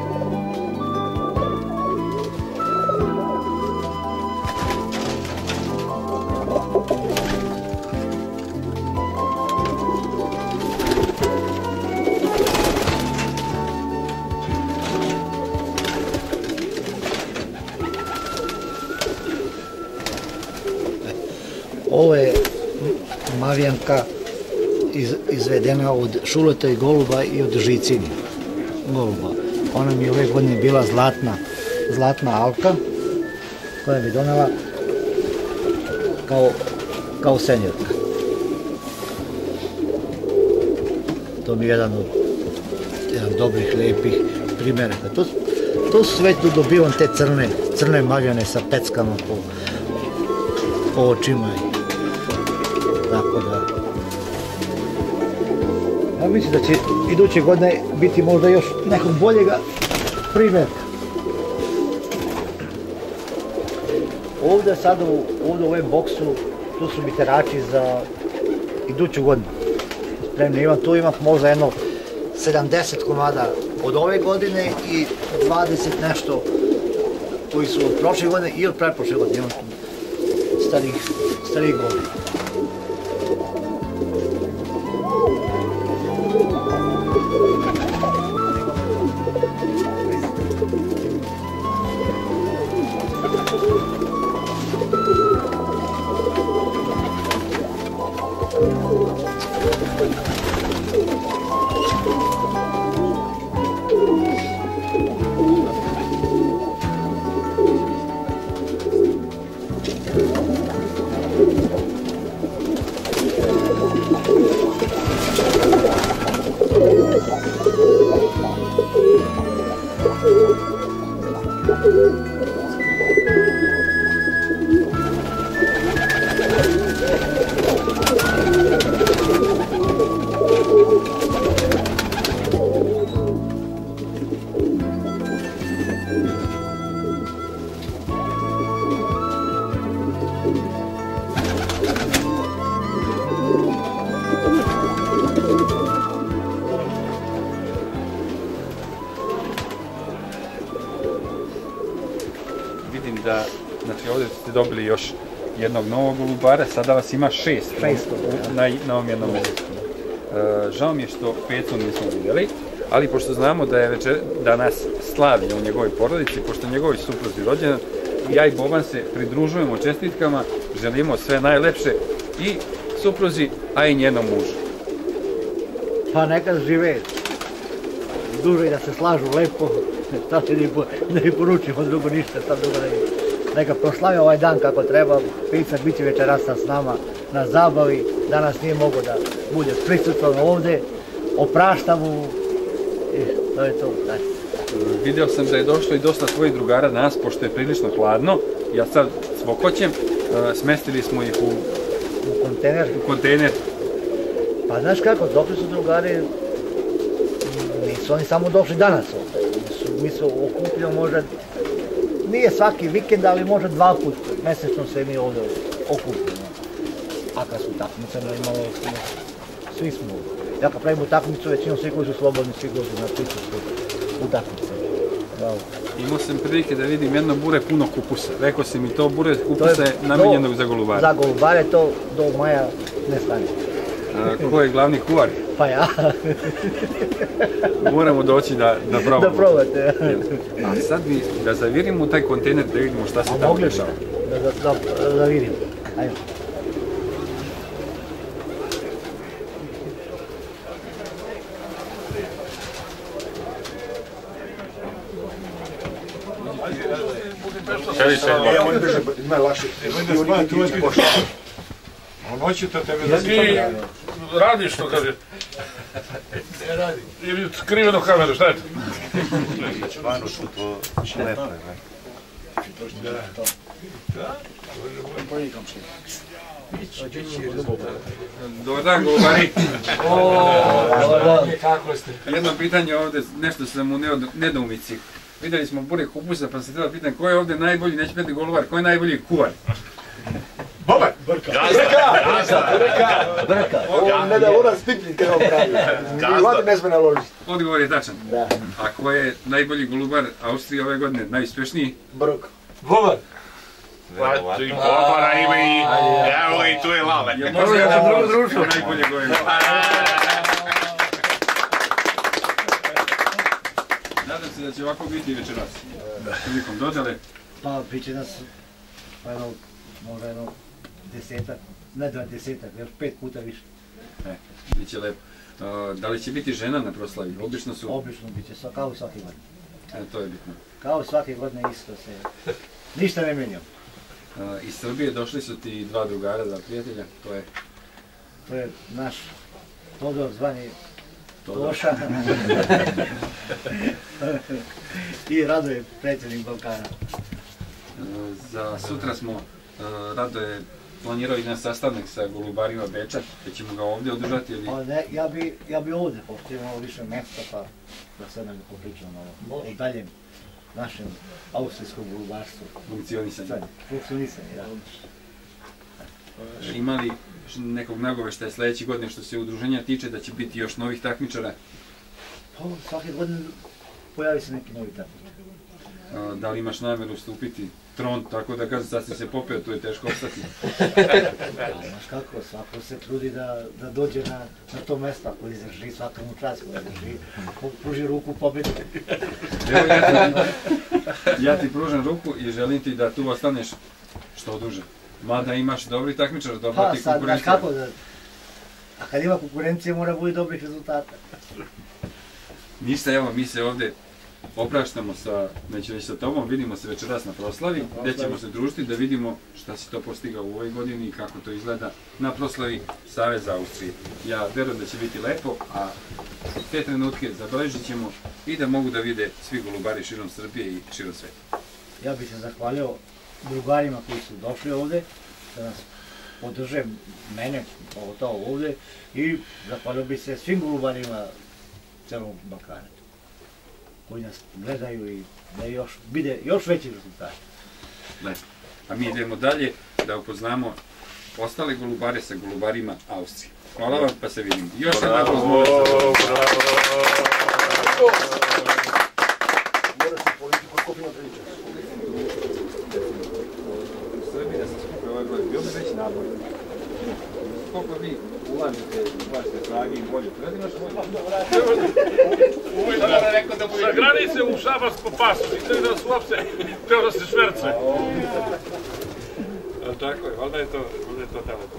Ovo je mavijanka iz, izvedena od Šuletovih goluba i od Žicini goluba. Ona mi je ove godine bila zlatna, zlatna alka koja mi donela kao, kao senjorka. To mi je jedan od jedan dobrih, lijepih primjeraka. To, to su već dobivam te crne, crne mavijane sa peckama po, po očima. Tako da, ja mislim da će iduće godine biti možda još nekog boljega primjerka. Ovdje sad u, ovdje u ovom boksu, tu su mi terači za iduću godinu. spremne. Imam tu, imam možda jedno sedamdeset komada od ove godine i dvadeset nešto koji su od prošle godine i od pretprošle godine. Imam tu starih, starih godina. Vidim da, znači ovdje ste dobili još jednog novog golubara, sada vas ima šest na, na ovom jednom mjestu. E, žao mi je što Pecu nismo vidjeli, ali pošto znamo da je večer, danas slavlje u njegovoj porodici, pošto njegovi supruzi rođendan, ja i Boban se pridružujemo čestitkama, želimo sve najlepše i supruzi, a i njenom mužu. Pa neka žive duže i da se slažu lepo, sad se ne poručimo drugo ništa, sad drugo ne. Neka proslavi ovaj dan kako treba, Picak bit će večeras s nama na zabavi, danas nije mogo da bude prisutan ovdje, oprašta mu i to je to. Daj. Vidio sam da je došlo i dosta tvojih drugara danas, pošto je prilično hladno, ja sad svokoćem, smestili smo ih u, u kontejner. U kontejner. Pa znaš kako, došli su drugari, nisu oni samo došli danas ovdje, mi su okupljeni možda, nije svaki vikend, ali možda dva put mjesečno se mi ovdje okupljamo. A kad su takmice, normalno svi smo ovdje. Ja kad pravim utakmicu, većinom svi koji su slobodni, svi dođu na prisustvo utakmice. Imao sam prilike da vidim jedno bure puno kupusa. Rekao si mi to bure kupusa je namijenjeno za golubare. Za golubare to do maja ne stane. A, ko je glavni kuvar? Pa ja. Moramo doći da, da probamo. Da probate. A sad bi da zavirimo u taj kontejner da vidimo šta se tamo dešava. Da, da, da, da vidimo. Ajmo. Sedi se, ima lakše. On hoće to tebe da ti radiš što kaže? Ne radi. Ili skriveno kameru, šta je to? Stvarno su to lepe. Da? Dobar dan, golubari. Kako ste? Jedno pitanje ovdje, nešto sam u nedoumici. Vidjeli smo bure kupusa, pa se treba pitan ko je ovdje najbolji, neće biti golubar, ko je najbolji kuvar? Boban! Brka! Brka! Brka! Brka! On ne da ura stipljen kada on pravi. I vlade ne sme naložiti. Odgovor je tačan. Da. A ko je najbolji golubar Austrije ove godine, najuspješniji? Brka. Boban! I Bobara ima i... Evo ga i tu je Lale. Jel može ja sam drugo društvo? Najbolje gojega. Nadam se da će ovako biti večeras. Prilikom dodjele. Pa bit će nas, pa jedno, možda jedno desetak, ne dva desetak, još pet puta više. E, bit će lepo. Da li će biti žena na proslavi? Obično su... Obično bit će, kao i svake godine. E, to je bitno. Kao i svake godine isto se, ništa ne mijenjam. Iz Srbije došli su ti dva drugara, dva prijatelja, to je... To je naš Todor zvani Toša i Radoje, predsjednik Balkana. Za sutra smo, Radoje planirao jedan sastanak sa golubarima Beča, da ćemo ga ovdje održati ili... Pa ne, ja bi, ja bi ovdje, pošto imamo više mjesta, pa da sad ne popričam malo o daljem našem austrijskom golubarstvu. Funkcionisanje. Funkcionisanje, da. Imali nekog nagoveštaja sljedeće godine što se udruženja tiče, da će biti još novih takmičara? Pa svake godine pojavi se neki novi takmičar. Da li imaš namjeru stupiti tron, tako da kažem, sad si se popeo, tu je teško ostati. Znaš kako, svako se trudi da dođe na to mesto, ako izdrži svakamu čast, ako izdrži, pruži ruku pobjede. Ja ti pružam ruku i želim ti da tu ostaneš što duže. Mada imaš dobri takmičar, dobra ti konkurencija. Pa sad, znaš kako, a kad ima konkurencije mora biti dobrih rezultata. Ništa, evo, mi se ovdje opraštamo sa, neću reći sa tobom, vidimo se večeras na proslavi, gdje ćemo se družiti da vidimo šta si to postigao u ovoj godini i kako to izgleda na proslavi Saveza Austrije. Ja verujem da će biti lepo, a te trenutke zabeležit ćemo i da mogu da vide svi golubari širom Srbije i širom sveta. Ja bih se zahvalio drugarima koji su došli ovdje, da nas podrže, mene, pogotovo ovdje, i zahvalio bih se svim golubarima celog Balkana koji nas gledaju i da još vide još veći rezultati. Lepo. A mi idemo dalje da upoznamo ostale golubare sa golubarima Austrije. Hvala vam, pa se vidimo. Još jedna pozdrav. U Srbiji da se skupe ovaj broj, bio bi veći nabor. Koliko vi ulažete u vaše snage i volje, to jedino što Sa granice u Šabarsku pasu, i da su uopće teo da se šverce. Tako je, valjda je to talent.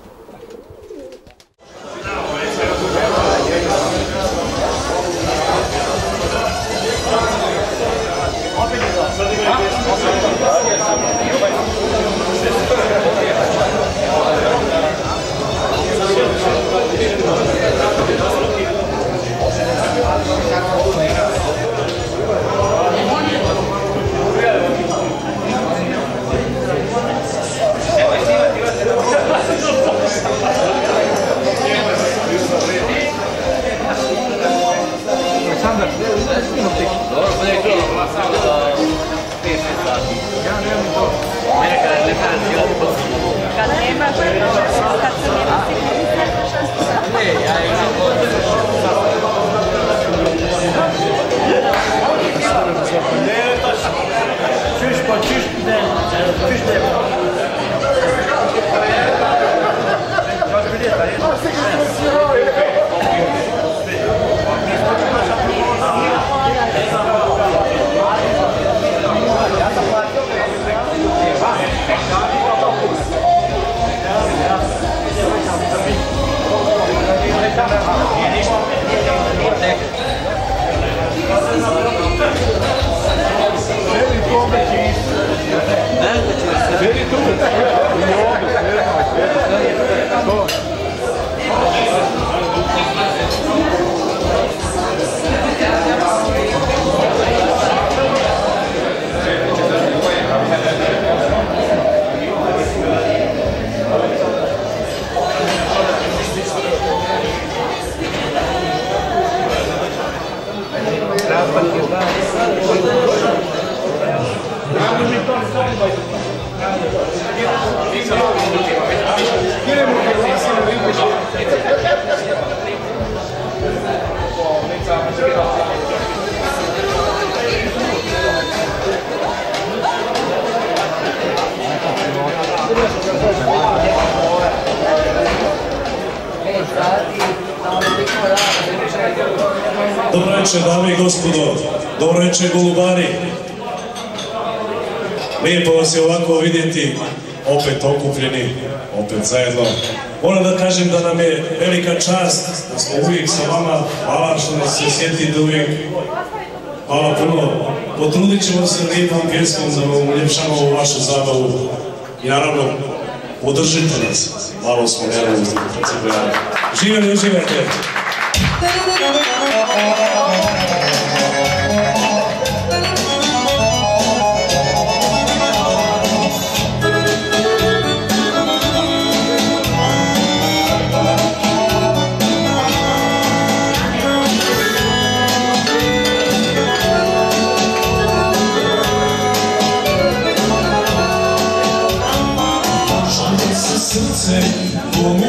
Kad nema, kad se nema ne, ja imam Čiš pa čiš, ne, čiš ne. Još biljeta jedno. Dobro večer, dame i gospodo, dobro večer golubari. Lijepo vas je ovako vidjeti, opet okupljeni, opet zajedno. Moram da kažem da nam je velika čast, da smo uvijek sa vama, hvala što nas se sjetite uvijek. Hvala puno, potrudit ćemo se lijepom pjesmom da vam uljepšamo ovu vašu zabavu i naravno podržite nas, malo smo nervozni. Živjeli i uživajte! Srce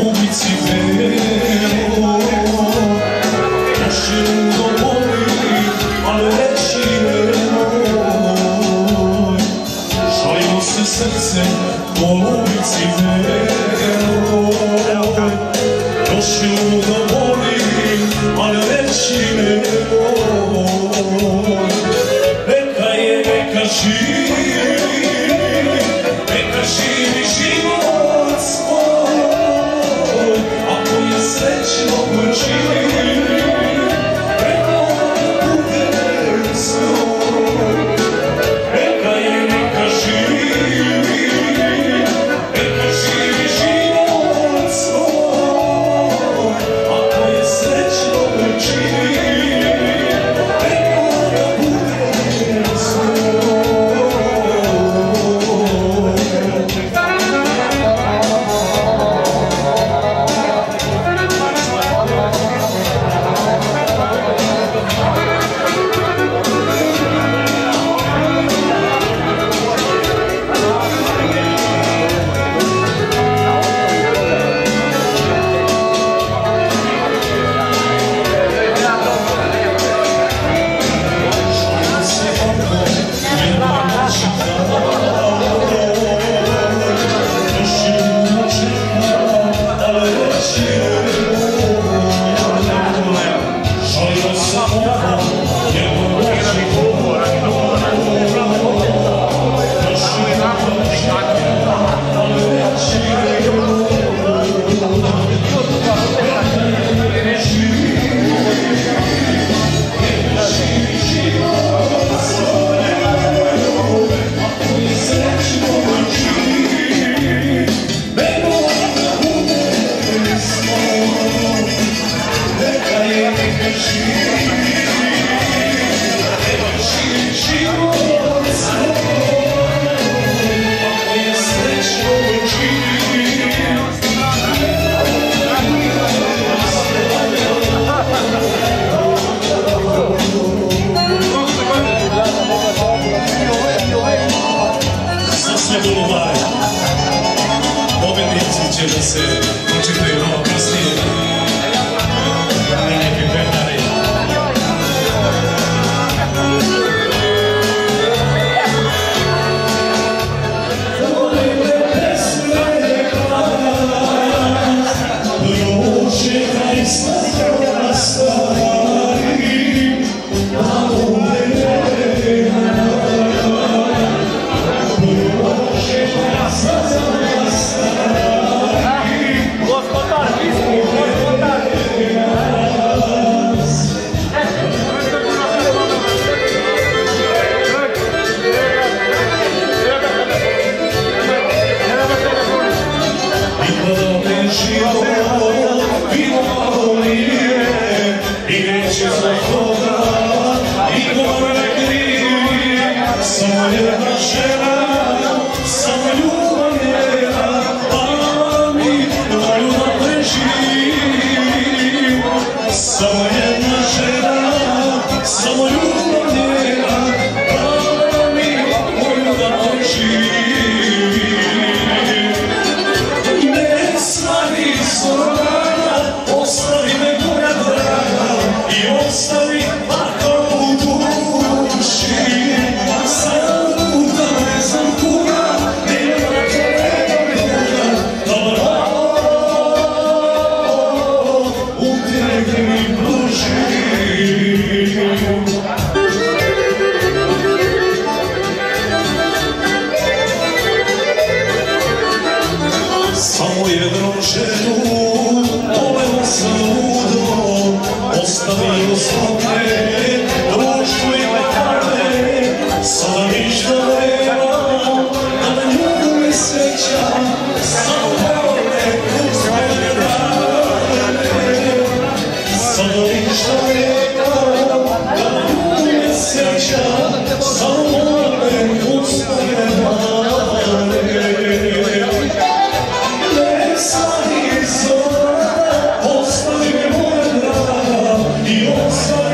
Ostavi me moja draga i ostavi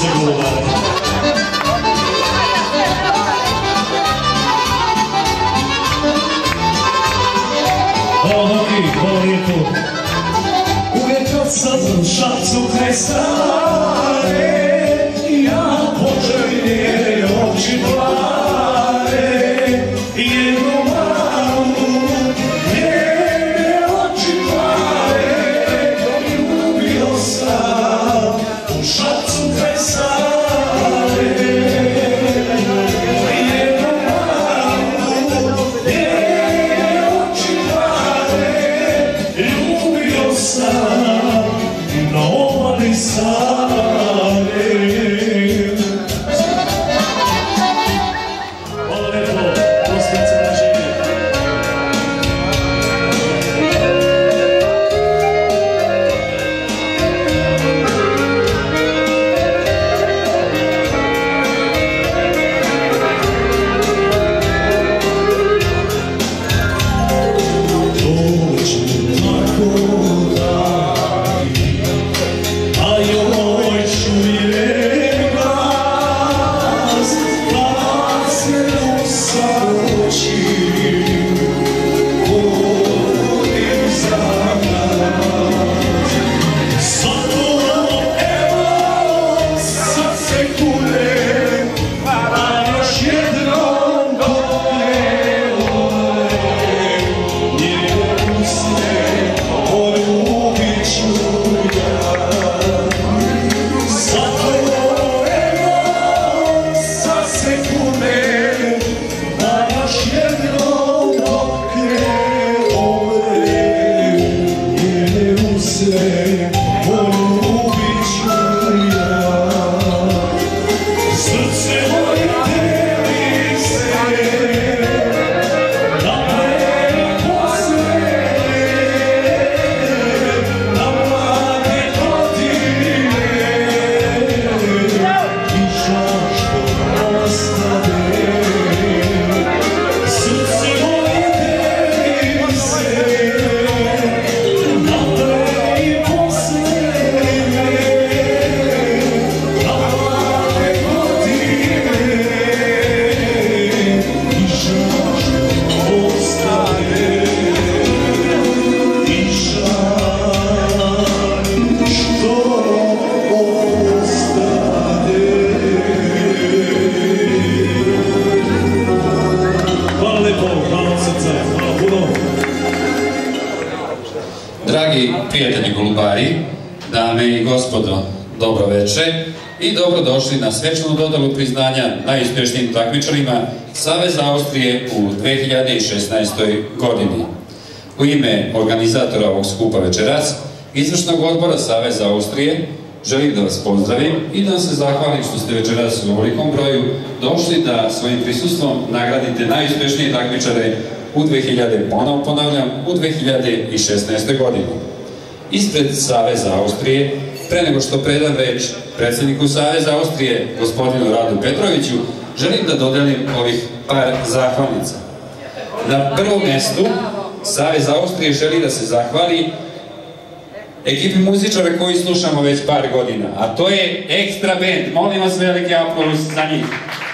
sve golubare. Hvala Nogi, hvala lijepo. Uvijek kad sam u Šapcu kraj Stare, ja poželje oči plave, jednu malu, njene oči plave, ljubio sam u Šapcu kraj Stare, jednu malu, njene oči plave, ljubio sam na obali Save. Hvala lepo, Gospice na živje. Dođe tako dani, a joj čuje glas, glas je nosa oči, vodim za nas. Zato evo sad se kune, a još jednom gore ove, njenu se poljubit ću ja. Zato evo sad se kune, a još jednom gore ove, njenu se poljubit ću ja. Srce moje deli se na preposle, na mlade godine i žašto ostade. Srce moje deli se na preposle, na mlade godine i žašto ostade. I žal što ostade. Hvala lepo, hvala od srca, hvala puno. Dragi prijatelji golubari, dame i gospodo, dobro veče i dobrodošli na svečanu dodelu priznanja najuspješnijim takmičarima Saveza Austrije u dve hiljade šesnaestoj godini. U ime organizatora ovog skupa večeras, izvršnog odbora Saveza Austrije, želim da vas pozdravim i da vam se zahvalim što ste večeras u ovolikom broju došli da svojim prisustvom nagradite najuspješnije takmičare u dve hiljade, ponovo ponavljam, u dve hiljade šesnaestoj godini. Ispred Saveza Austrije, pre nego što predam reč predsjedniku Saveza Austrije, gospodinu Radu Petroviću, želim da dodelim ovih par zahvalnica. Na prvom mjestu, Savez Austrije želi da se zahvali ekipi muzičara koji slušamo već par godina, a to je Ekstra Band. Molim vas veliki aplauz za njih.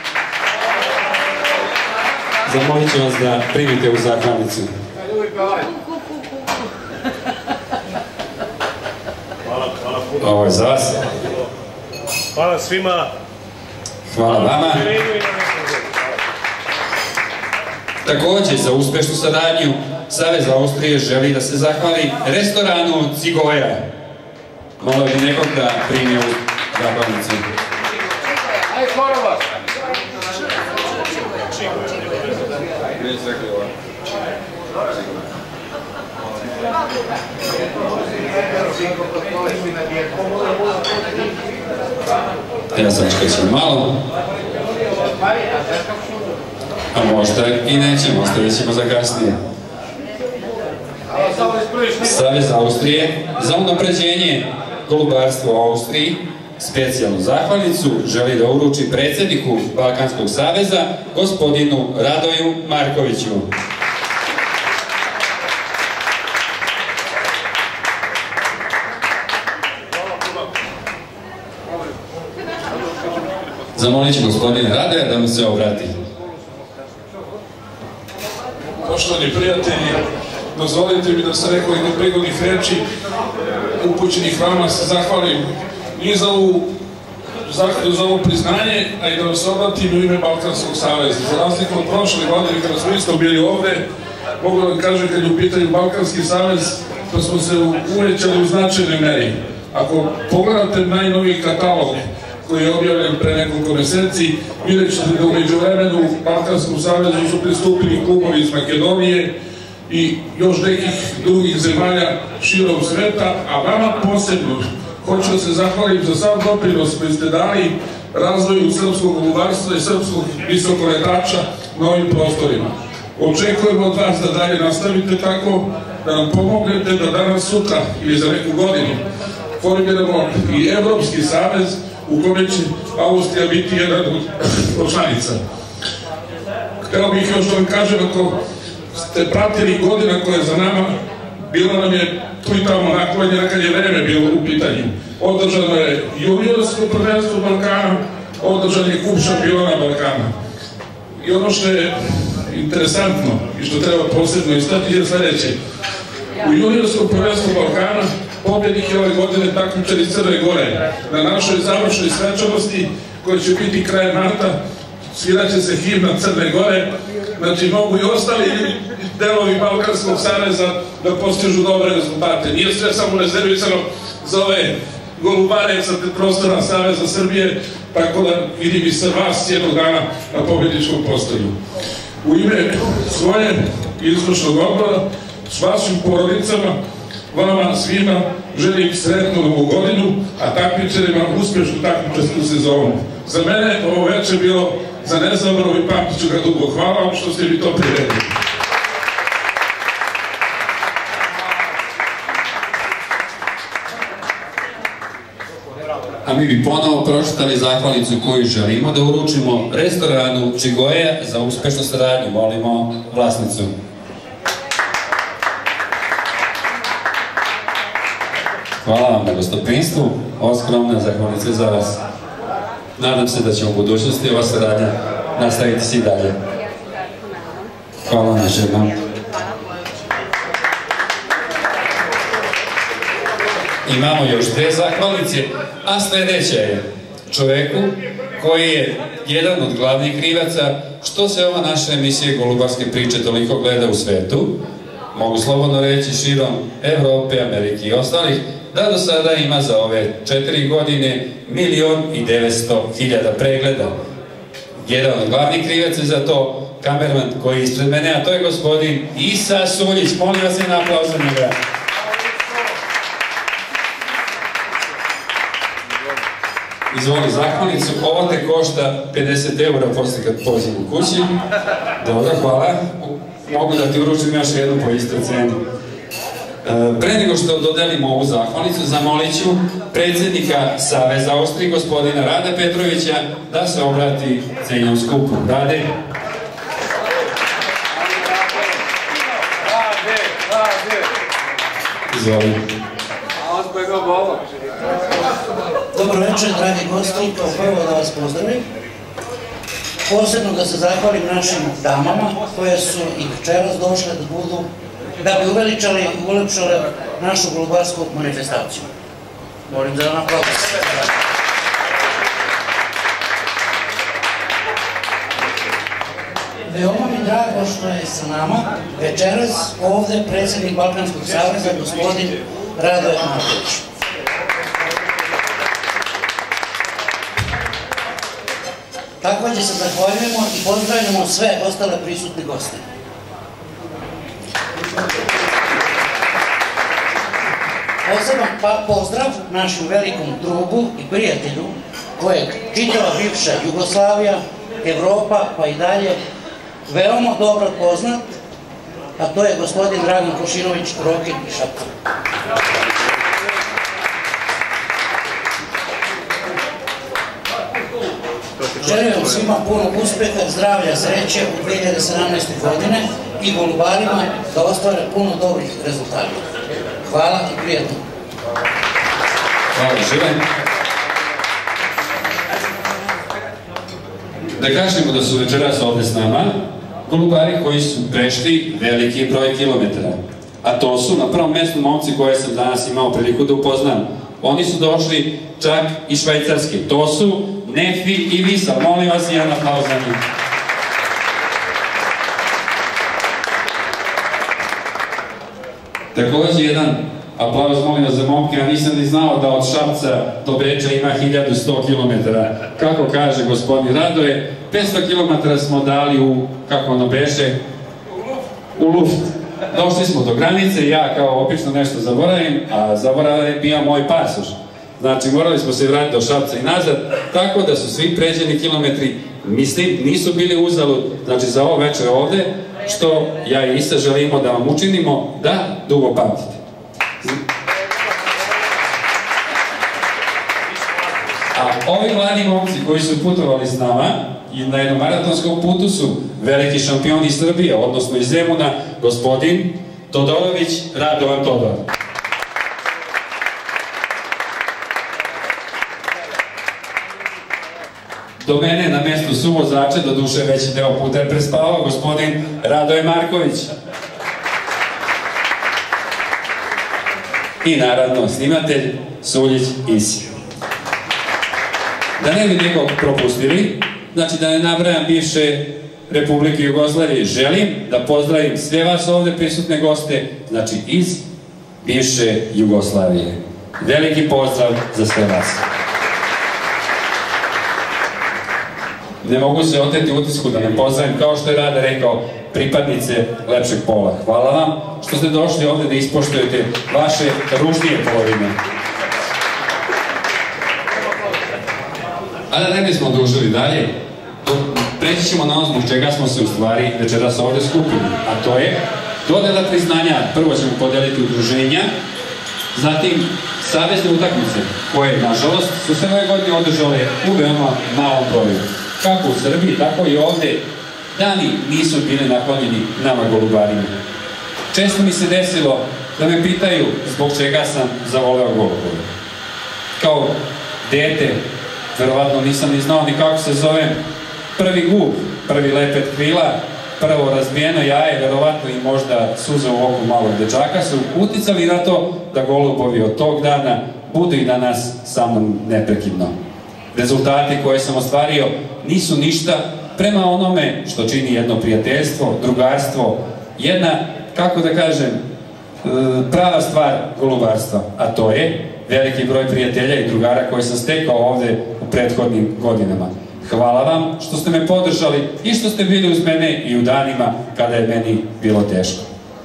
Zamolit ću vas da primite u zahvalnicu. Hvala, hvala puno. Ovo je za vas. Hvala svima. Hvala vama. Također, za uspješnu saradnju Savez Austrije želi da se zahvali restoranu Cigoja. Malo bi nekog da primi u zahvalnicu. Ajde, moram vas! Ja sam čekaj malo. A možda i nećemo, ostavit ćemo za kasnije. Savez Austrije za unapređenje golubarstva u Austriji specijalnu zahvalnicu želi da uruči predsjedniku Balkanskog saveza, gospodinu Radoju Markoviću. Zamolit ću gospodine Radoja da mu se obrati. Poštovani prijatelji, dozvolite mi da sa nekoliko prigodnih reči upućenih vama se zahvalim i za ovu za ovo priznanje, a i da vam se obratim u ime Balkanskog saveza. Za razliku od prošle godine kada smo isto bili ovde, mogu da vam kažem kad je u pitanju Balkanski savez, da smo se uvećali u značajnoj meri. Ako pogledate najnoviji katalog koji je objavljen pre nekoliko meseci, vidjet ćete da umeđu vremenu Balkanskom savezu su pristupili klubovi iz Makedonije i još nekih drugih zemalja širom sveta, a vama posebno hoću da se zahvalim za sam doprinos koji ste dali razvoju srpskog golubarstva i srpskog visokoletača na ovim prostorima. Očekujemo od vas da dalje nastavite tako, da nam pomognete da danas, sutra ili za neku godinu formiramo i Evropski savez u kome će Austrija biti jedan od članica. Hteo bih još da vam kažem, ako ste pratili godina koja je za nama, bilo nam je tu i tamo naklonjena kad je vreme bilo u pitanju. Održano je juniorsko prvenstvo Balkana, održan je kup šampiona Balkana. I ono što je interesantno i što treba posebno istati je sledeće. U juniorskom prvenstvu Balkana pobednik je ove godine takmičar iz Crne Gore. Na našoj završnoj svečanosti, koja će biti krajem marta, sviraće se himna Crne Gore. Znači, mogu i ostali delovi Balkanskog saveza da postižu dobre rezultate. Nije sve samo rezervisano za ove golubare sa prostora Saveza Srbije, tako da vidim i sa vas jednog dana na pobedničkom postolju. U ime svoje izvršnog odbora, s vašim porodicama, vama svima želim sretnu novu godinu, a takmičarima uspješnu takmičarsku sezonu. Za mene ovo večer bilo za nezaborav i pamtit ću ga dugo. Hvala vam što ste mi to priredili. A mi bi ponovo pročitali zahvalicu koju želimo da uručimo restoranu Čigoja za uspešnu saradnju. Molimo vlasnicu. Hvala vam na gostoprinstvu. Ova skromna zahvalica za vas. Nadam se da će u budućnosti ova saradnja nastaviti se i dalje. Hvala vam još jednom. Imamo još dve zahvalnice, a sledeća je čoveku koji je jedan od glavnih krivaca što se ova naša emisija Golubarske priče toliko gleda u svetu, mogu slobodno reći širom Evrope, Amerike i ostalih, da do sada ima za ove četiri godine milion i devetsto hiljada pregleda. Jedan od glavnih krivaca za to kamerman koji je ispred mene, a to je gospodin Isa Suljić. Molim vas jedan aplauz za njega. Izvoli zahvalnicu, ovo te košta pedeset eura posle kad pođem u kući. Dobro, hvala. Mogu da ti uručim još jednu po istoj ceni. Pre nego što dodelimo ovu zahvalnicu, zamolit ću predsjednika Saveza Austrije, gospodina Rada Petrovića, da se obrati cenjenom skupu. Rade. Izvoli. Dobro večer, dragi gosti, kao prvo da vas pozdravim. Posebno da se zahvalim našim damama koje su i večeras došle da budu, da bi uveličali i ulepšale našu golubarsku manifestaciju. Molim da vam aplauz. Veoma mi drago što je sa nama večeras ovde predsjednik Balkanskog saveza, gospodin Radoje Marković. Takođe se zahvaljujemo i pozdravljamo sve ostale prisutne goste. Poseban pozdrav našem velikom drugu i prijatelju kojeg čitava bivša Jugoslavija, Evropa pa i dalje veoma dobro poznat, a to je gospodin Dragan Košinović, Rokin i Šapka. Želim vam svima puno uspeha, zdravlja, sreće u dve hiljade sedamnaestoj godine i golubarima da ostvare puno dobrih rezultata. Hvala i prijatno. Hvala, živim. Da kažemo da su večeras ovde s nama golubari koji su prešli veliki broj kilometara. A to su na prvom mestu momci koje sam danas imao priliku da upoznam. Oni su došli čak i Švajcarske. To su Nefi i Visa. Molim vas, jedan aplauz za njih. Takođe jedan aplauz, molim vas, za momke. Ja nisam ni znao da od Šapca do Beča ima hiljadu sto kilometara. Kako kaže gospodin Radoje, petsto kilometara smo dali u, kako ono beše, u luft. Došli smo do granice, ja kao obično nešto zaboravim, a zaboravim bio moj pasoš. Znači, morali smo se vratiti do Šapca i nazad, tako da su svi pređeni kilometri, mislim, nisu bili uzalud, znači za ovo večer ovde, što ja i Isa želimo da vam učinimo, da dugo pamtite. A ovi mladi momci koji su putovali s nama i na jednom maratonskom putu su veliki šampioni Srbije, odnosno iz Zemuna, gospodin Todorović Radovan Todor. Do mene na mestu suvozača, do duše veći deo puta je prespavao, gospodin Radoje Marković. I naravno snimatelj Suljić Isi. Da ne bi nekog propustili, znači da ne nabrajam bivše Republike Jugoslavije, želim da pozdravim sve vas ovde prisutne goste, znači iz bivše Jugoslavije. Veliki pozdrav za sve vas. Ne mogu se oteti utisku da ne pozdravim, kao što je Rada rekao, pripadnice lepšeg pola. Hvala vam što ste došli ovde da ispoštujete vaše ružnije polovine. A da ne bismo dužili dalje, preći ćemo na ono zbog čega smo se u stvari večeras ovde skupili, a to je dodela priznanja. Prvo ćemo podeliti udruženja, zatim savezne utakmice, koje, nažalost, su sve ove godine održale u veoma malom broju. Kako u Srbiji, tako i ovde, dani nisu bili naklonjeni nama golubarima. Često mi se desilo da me pitaju zbog čega sam zavoleo golubove. Kao dete, verovatno nisam ni znao ni kako se zovem, prvi gub, prvi lepet krila, prvo razbijeno jaje, verovatno i možda suza u oku malog dečaka su uticali na to da golubovi od tog dana budu i danas sa mnom neprekidno. Rezultati koje sam ostvario nisu ništa prema onome što čini jedno prijateljstvo, drugarstvo, jedna, kako da kažem, prava stvar golubarstva, a to je veliki broj prijatelja i drugara koje sam stekao ovde u prethodnim godinama. Hvala vam što ste me podržali i što ste bili uz mene i u danima kada je meni bilo teško.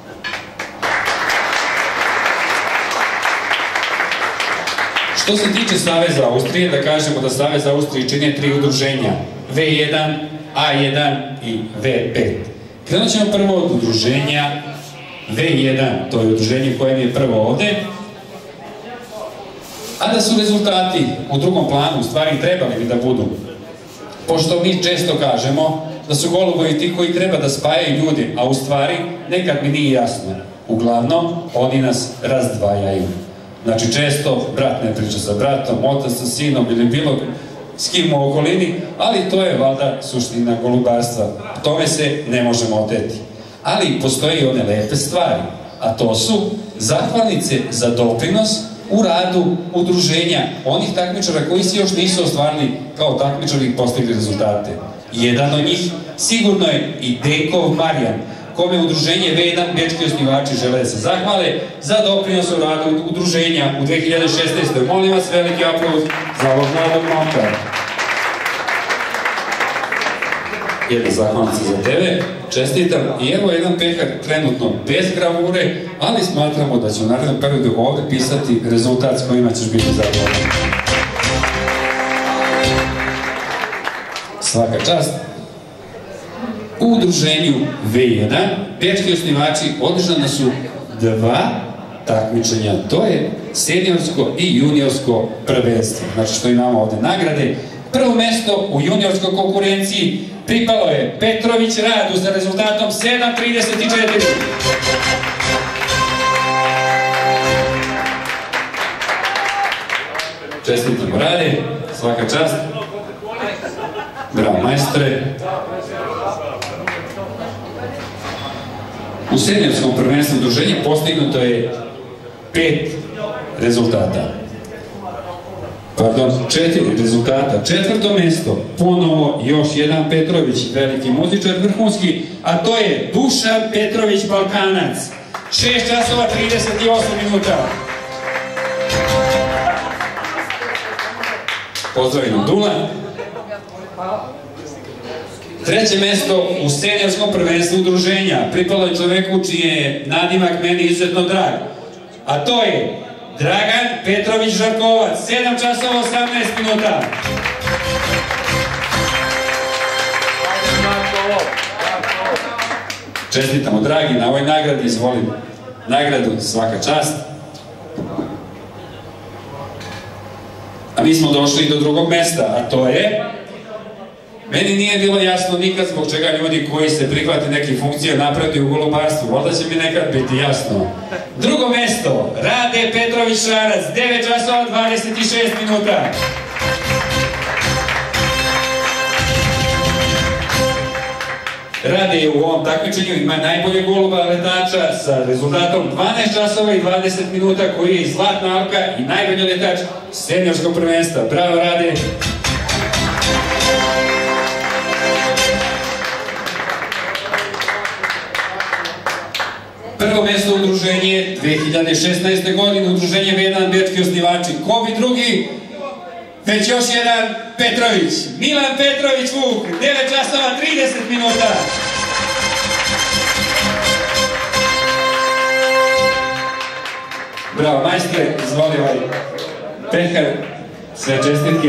Što se tiče Saveza Austrije, da kažemo da Savez Austrije čine tri udruženja, ve jedan, a jedan i ve pet. Krenut ćemo prvo od udruženja ve jedan, to je udruženje koje mi je prvo ovde, a da su rezultati u drugom planu, u stvari trebali bi da budu, pošto mi često kažemo da su golubovi ti koji treba da spajaju ljude, a u stvari nekad mi nije jasno. Uglavnom, oni nas razdvajaju. Znači, često brat ne priča sa bratom, otac sa sinom ili bilo s kim u okolini, ali to je valjda suština golubarstva. Tome se ne možemo oteti. Ali postoje i one lepe stvari, a to su zahvalnice za doprinos u radu udruženja onih takmičara koji se još nisu ostvarili kao takmičari i postigli rezultate. Jedan od njih sigurno je i Dekov Marijan, kome udruženje ve jedan bečki osnivači žele da se zahvale za doprinos u radu udruženja u dve hiljade šesnaestoj. Molim vas, veliki aplauz za ovog mladog momka. Jedna zahvalnica za tebe, čestitam, i evo jedan pehar trenutno bez gravure, ali smatramo da će u narednom periodu ovde pisati rezultat s kojima ćeš biti zadovoljan. Svaka čast. U udruženju ve jedan bečki osnivači održana su dva takmičenja, to je seniorsko i juniorsko prvenstvo, znači što imamo ovde nagrade. Prvo mesto u juniorskoj konkurenciji pripalo je Petrović Radu sa rezultatom sedam trideset četiri. Čestitamo Rade, svaka čast. Bravo. majstore. U seniorskom prvenstvu udruženja postignuto je pet rezultata. Pardon, četiri rezultata. Četvrto mesto, ponovo još jedan Petrović, veliki muzičar vrhunski, a to je Dušan Petrović Balkanac. šest časova trideset osam minuta. Pozdravimo Dula. Treće mesto u seniorskom prvenstvu udruženja pripalo je čoveku čiji je nadimak meni izuzetno drag, a to je Dragan Petrović Žarkovac, sedam časova osamnaest minuta. Čestitamo, dragi, na ovoj nagradi, izvolim nagradu, svaka čast. A mi smo došli do drugog mesta, a to je... Meni nije bilo jasno nikad zbog čega ljudi koji se prihvate neke funkcije napraviti u golubarstvu, valjda će mi nekad biti jasno. Drugo mesto, Rade Petrović Šarac, devet časova dvadeset šest minuta. Rade je u ovom takmičenju, ima najbolje golubaletača sa rezultatom dvanaest časova i dvadeset minuta, koji je zlatna alka i najbolji letač seniorskog prvenstva. Bravo, Rade! Prvo mesto udruženje dve hiljade šesnaeste. godine, udruženje V jedan bečki osnivači. Ko bi drugi? Već još jedan Petrović. Milan Petrović Vuk, devet časova trideset minuta. Bravo, majstre, izvoli ovaj pehar, sve čestitke.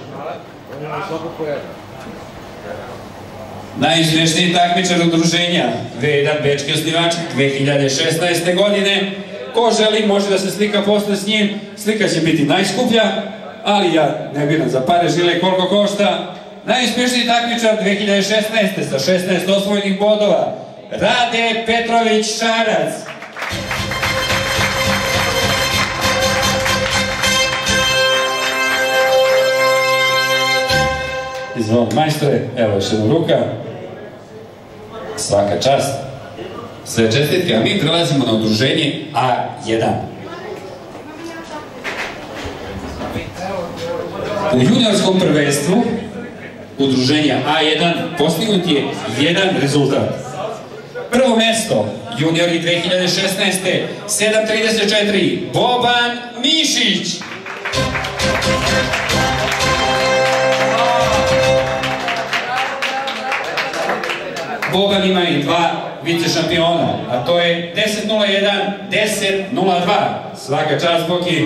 Najuspešniji takmičar udruženja V jedan bečki osnivač dve hiljade šesnaeste. godine. Ko želi može da se slika posle s njim, slika će biti najskuplja, ali ja ne biram za pare žile koliko košta. Najuspešniji takmičar dve hiljade šesnaeste. sa šesnaest osvojenih bodova, Rade Petrović Šarac. Izvoli, majstore, evo još jedna ruka. Svaka čast. Sve čestitke, a mi prelazimo na udruženje A jedan. U juniorskom prvenstvu udruženja A jedan postignut je jedan rezultat. Prvo mesto, juniori dve hiljade šesnaeste. sedam trideset četiri, Boban Mišić. Boban ima i dva vice šampiona, a to je deset nula jedan, deset nula dva. Svaka čast, Boki.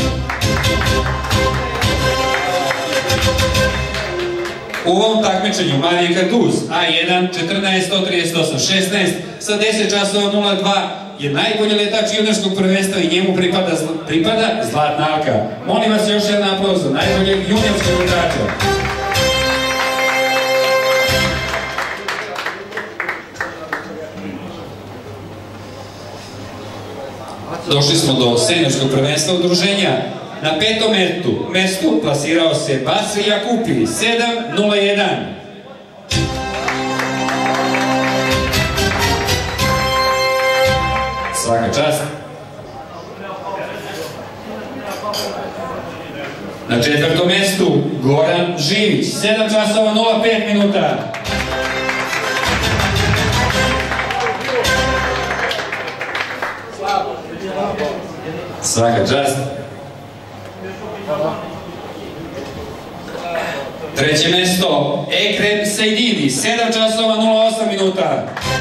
U ovom takmičenju Marija Kartuz, A jedan, četrnaest sto trideset osam šesnaest, sa deset časova nula dva, je najbolji letač juniorskog prvenstva i njemu pripada, pripada zlatna alka. Molim vas još jedan aplauz za najboljeg juniorskog letača. Došli smo do seniorskog prvenstva udruženja. Na petom mestu, mestu plasirao se Basri Jakupi, sedam nula jedan. Svaka čast. Na četvrtom mestu Goran Živić, sedam časova nula pet minuta. Svaka čast. Treće mesto Ekrem Sejdini, sedam časova nula osam minuta.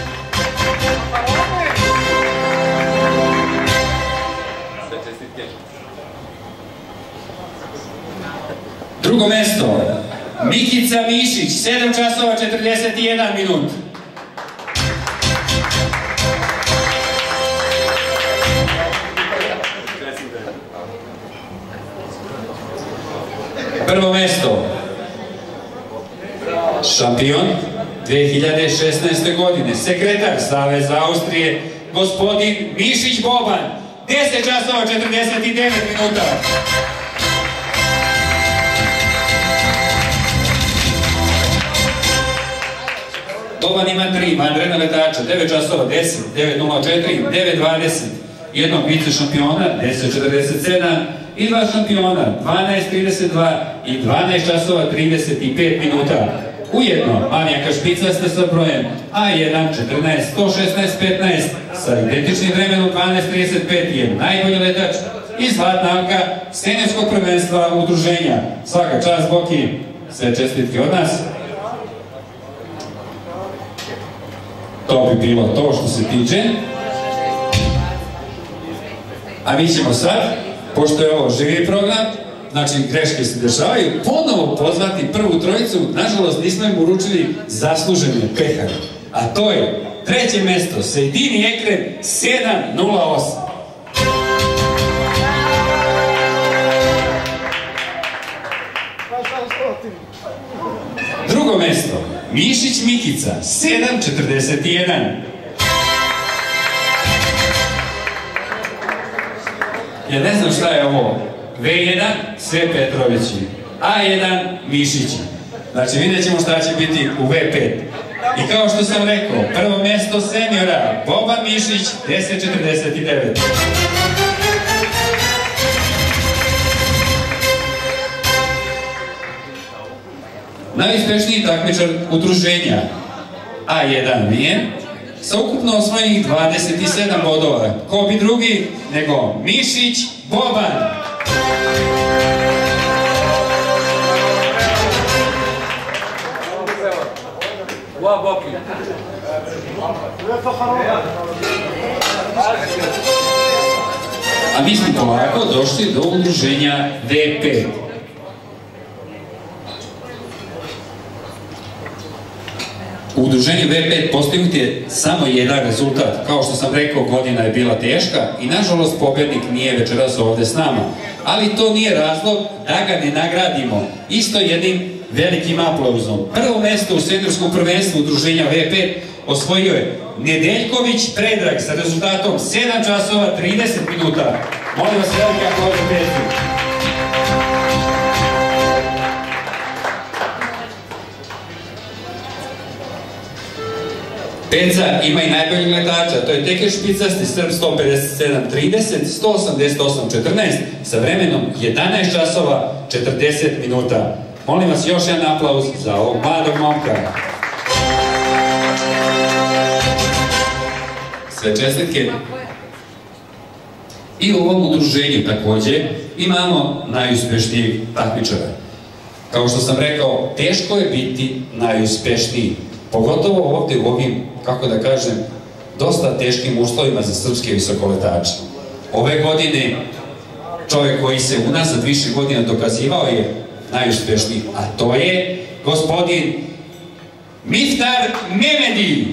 Drugo mesto Mikica Mišić, sedam časova četrdeset jedan minut. Prvo mesto šampion dve hiljade šesnaeste. godine, sekretar Saveza Austrije, gospodin Mišić Boban, deset časova četrdeset devet minuta. Boban ima tri, vanredna letača, devet časova, deset, devet nula četiri, devet dvadeset, jednog vice šampiona, deset četrdeset sedam i dva šampiona, dvanaest trideset dva i dvanaest časova trideset pet minuta. Ujedno, Manijanka Špicasta sa brojem A jedan četrnaest sto šesnaest petnaest sa identičnim vremenom dvanaest trideset pet je najbolji letač i zlatna Alka seniorskog prvenstva udruženja. Svaka čast, Boki, sve čestitke od nas. To bi bilo to što se tiče. A mi ćemo sad, pošto je ovo živi program, znači greške se dešavaju, ponovo pozvati prvu trojicu. Nažalost, nismo im uručili zaslužene pehare. A to je treće mesto, Sejdini Ekrem, sedam nula osam. Drugo mesto, Mišić Mikica, sedam četrdeset jedan. Ja ne znam šta je ovo. V jedan, sve Petrovići. A jedan, Mišići. Znači, vidjet ćemo šta će biti u V pet. I kao što sam rekao, prvo mesto seniora, Boban Mišić, deset četrdeset devet. Najuspešniji takmičar udruženja A jedan Mijen sa ukupno osvojenih dvadeset sedam bodova. Ko bi drugi nego Mišić Boban. A mi smo polako došli do udruženja V pet. U udruženju V pet postignut je samo jedan rezultat. Kao što sam rekao, godina je bila teška i nažalost pobednik nije večeras ovde s nama. Ali to nije razlog da ga ne nagradimo isto jednim velikim aplauzom. Prvo mesto u seniorskom prvenstvu udruženja V pet osvojio je Nedeljković Predrag sa rezultatom sedam časova trideset minuta. Molim vas, veliki aplauz za Petru. Penza ima i najboljeg letača, to je Tekeš Špicasti, Srb sto pedeset sedam trideset, sto osamdeset osam četrnaest sa vremenom jedanaest časova četrdeset minuta. Molim vas, još jedan aplauz za ovog mladog momka. Sve čestitke. I u ovom udruženju takođe imamo najuspešnijeg takmičara. Kao što sam rekao, teško je biti najuspešniji. Pogotovo ovde u ovim, kako da kažem, dosta teškim uslovima za srpske visokoletače. Ove godine čovjek koji se unazad više godina dokazivao je najuspešniji, a to je gospodin Miftar Mehmedi.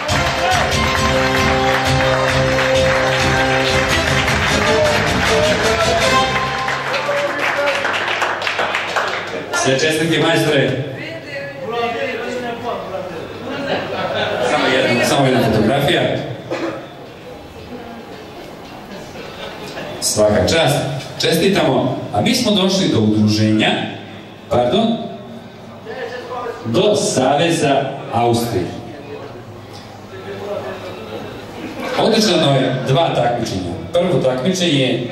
Sve čestitke, majstore. Samo jedna, samo jedna fotografija. Svaka čast. Čestitamo. A mi smo došli do udruženja, pardon, do Saveza Austrije. Održano je dva takmičenja. Prvo takmičenje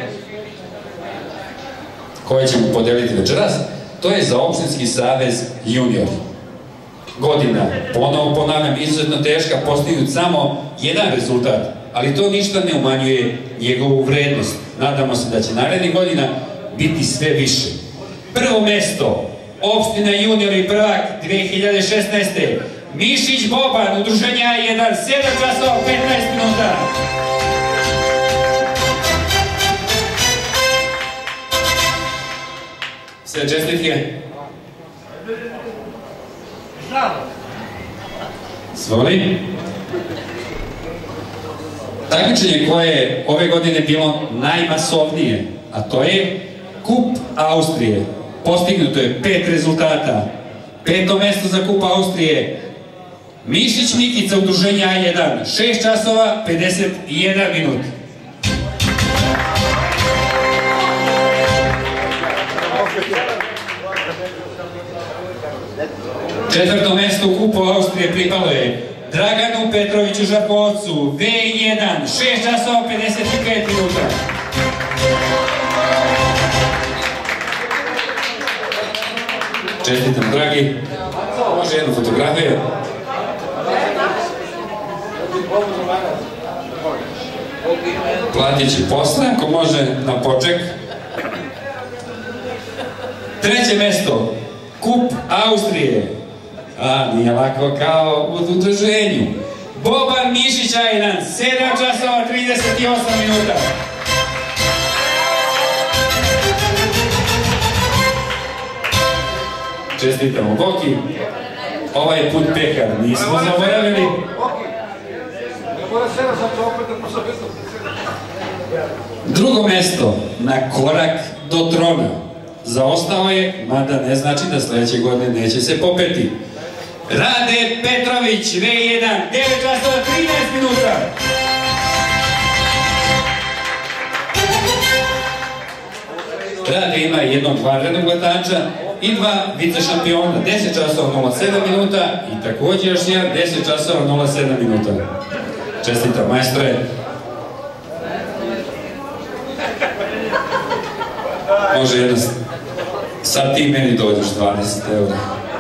koje ćemo podeliti večeras, to je za opštinski savez junior. Godina, ponovo ponavljam, izuzetno teška, postignut samo jedan rezultat, ali to ništa ne umanjuje njegovu vrednost. Nadamo se da će narednih godina biti sve više. Prvo mesto, opština junior i prvak dve hiljade šesnaeste. Mišić Boban, udruženje A jedan, sedam časova petnaest minuta. Sve čestitke. Svoli. Takmičenje koje je ove godine bilo najmasovnije, a to je Kup Austrije. Postignuto je pet rezultata. Peto mesto za Kup Austrije. Mišić Mikica, udruženje A jedan, šest časova pedeset jedan minut. Četvrto mesto u kupu Austrije pripalo je Draganu Petroviću Žarkovcu, V jedan, šest časova pedeset pet minuta. Čestitam, dragi. Može jednu fotografiju. Platit će posle, ako može na poček. Treće mesto, Kup Austrije. A, nije lako kao u udruženju. Boban Mišić Ajdan, sedam časova trideset osam minuta. Čestitamo Boki. Ovaj put pekar nismo zaboravili. Drugo mesto, na korak do trona. Zaostao je, mada ne znači da sledeće godine neće se popeti. Rade Petrović, V jedan, devet časova trinaest minuta. Rade ima jednog vanrednog letača i dva vice šampiona, deset časova nula sedam minuta i također još jedan deset časova nula sedam minuta. Čestita majstore. Može jedna, sad ti meni dođeš dvadeset eura.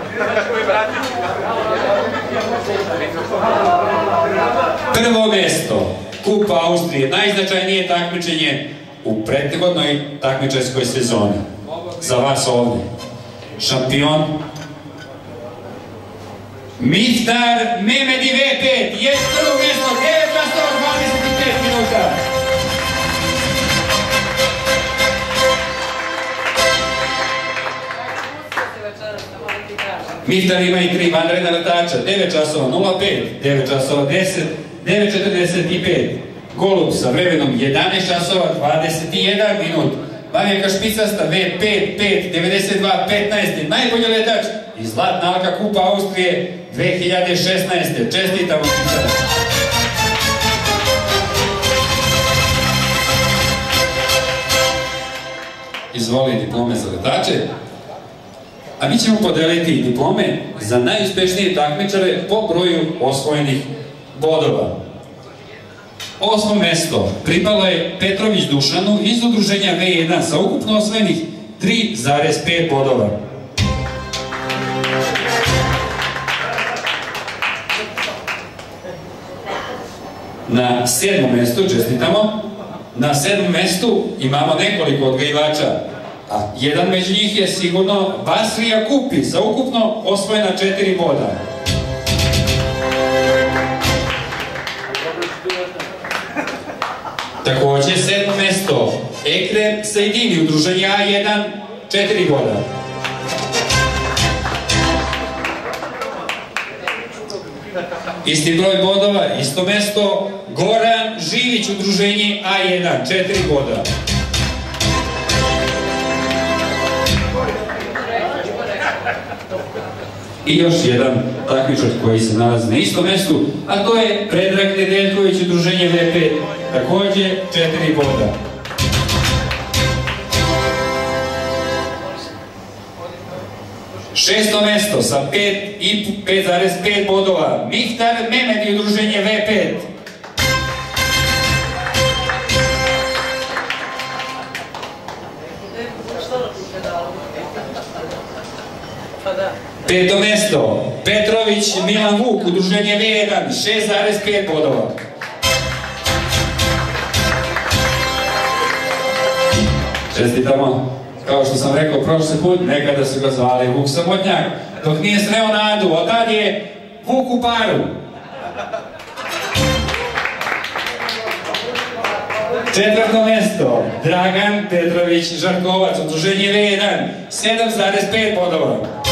Prvo mesto, Kupa Austrije, najznačajnije takmičenje u prethodnoj takmičarskoj sezoni. Za vas ovdje. Šampion Miftar Mehmedi V pet, je prvo mesto, devet časova dvadeset pet minuta. Miftar ima i tri vanredna letača, devet časova nula pet, devet časova deset, devet četrdeset pet. Golub sa vremenom jedanaest časova dvadeset jedan minut. Bavijeka špicasta V pet pet devedeset dva petnaest, najbolji letač i zlatna Alka Kupa Austrije dve hiljade šesnaeste. Čestitamo Miftara. Izvoli diplome za letače. A mi ćemo podeliti diplome za najuspešnije takmičare po broju osvojenih bodova. Osmo mesto pripalo je Petrović Dušanu iz udruženja V jedan sa ukupno osvojenih tri zarez pet bodova. Na sedmom mestu, čestitamo, na sedmom mestu imamo nekoliko odgajivača, a jedan među njih je sigurno Vasilija Kupi sa ukupno osvojena četiri boda. Također sedmo mesto Ekrem Sejdini, udruženje A jedan, četiri boda. Isti broj bodova, isto mesto Goran Živić, udruženje A jedan, četiri boda. I još jedan takmičar koji se nalazi na istom mestu, a to je Predrag Nedeljković, udruženje V pet, također četiri boda. Šesto mesto sa pet zarez pet bodova, Miftar Mehmedi, udruženje V pet. Peto mesto, Petrović Milan Vuk, udruženje V jedan, šest zarez pet bodova. Čestitamo, kao što sam rekao prošli put, nekada su ga zvali Vuk Samotnjak, dok nije sreo nadu, od tad je Vuk u paru. Četvrto mesto, Dragan Petrović Žarkovac, udruženje V jedan, sedam zarez pet bodova.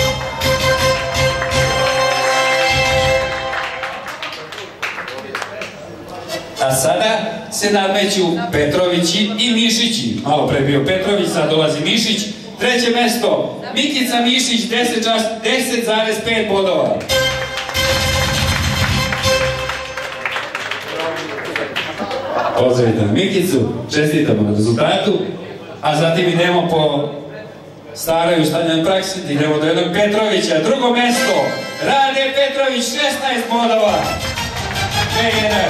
A sada se nadmeću Petrovići i Mišići. Malo pre bio Petrović, sad dolazi Mišić. Treće mesto, Mikica Mišić, deset zarez pet bodova. Pozdravite na Mikicu, čestitamo na rezultatu, a zatim idemo po staraju stavljene praksi, idemo do jednog Petrovića, drugo mesto, Rade Petrović, šesnaest bodova, dve jedan.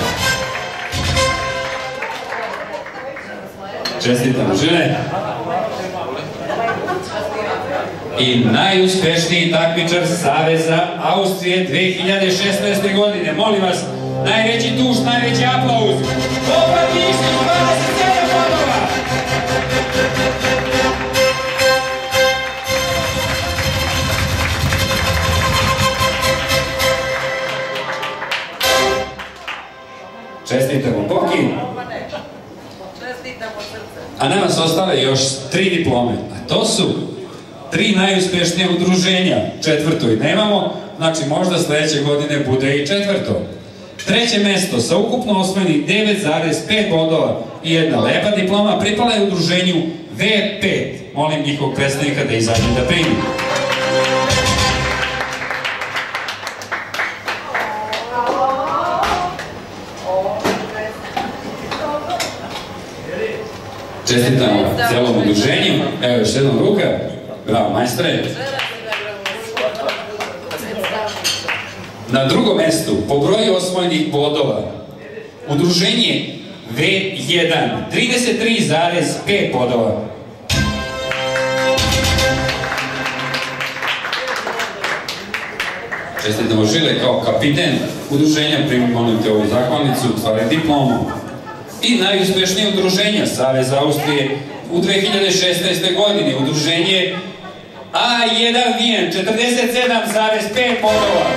Čestitam, žene. I najuspešniji takmičar Saveza Austrije dve hiljade šesnaeste. godine. Molim vas, najveći tuš, najveći aplauz. Boban Mišić, dvadeset sedam bodova. Čestitamo, Boki. Čestitamo srce. A nama su ostale još tri diplome, a to su tri najuspešnije udruženja, četvrto i nemamo, znači možda sledeće godine bude i četvrto. Treće mesto sa ukupno osvojenih devet zarez pet bodova i jedna lepa diploma pripala je udruženju V pet. Molim njihovog predstavnika da izađe da primi. Čestitamo celom udruženju. Evo još jednom ruka. Bravo, majstore. Na drugom mestu, po broju osvojenih bodova, udruženje V jedan, trideset tri zarez pet bodova. Čestitamo Žile kao kapiten udruženja, primi molim te ovu zahvalnicu, stvaraj diplomu. I najuspešnije udruženja Saveza Austrije u dve hiljade šesnaeste. godini, udruženje A jedan Vijen, četrdeset sedam zarez pet bodova.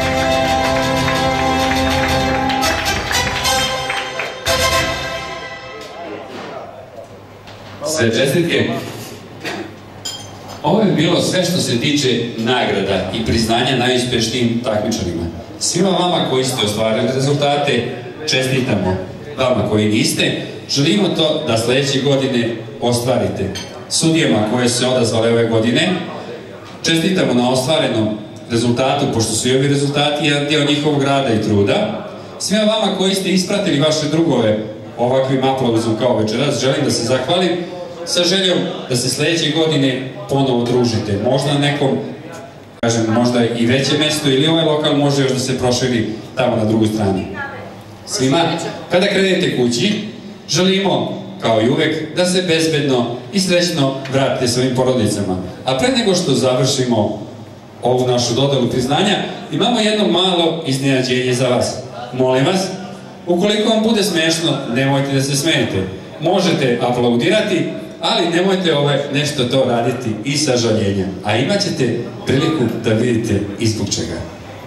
Sve čestitke. Ovo je bilo sve što se tiče nagrada i priznanja najuspešnijim takmičarima. Svima vama koji ste ostvarili rezultate, čestitamo. Vama koji niste, želimo to da sledeće godine ostvarite. Sudijama koje su se odazvale ove godine, čestitamo na ostvarenom rezultatu, pošto su i ovi rezultati jedan deo njihovog rada i truda. Svima vama koji ste ispratili vaše drugove ovakvim aplauzom kao večeras, želim da se zahvalim sa željom da se sledeće godine ponovo družite. Možda na nekom, kažem, možda i veće mesto ili ovaj lokal može još da se proširi tamo na drugu stranu. Svima, kada krenete kući, želimo, kao i uvek, da se bezbedno i srećno vratite svojim porodicama. A pre nego što završimo ovu našu dodelu priznanja, imamo jedno malo iznenađenje za vas. Molim vas, ukoliko vam bude smešno, nemojte da se smejete. Možete aplaudirati, ali nemojte ovaj nešto to raditi i sa žaljenjem. A imat ćete priliku da vidite i zbog čega.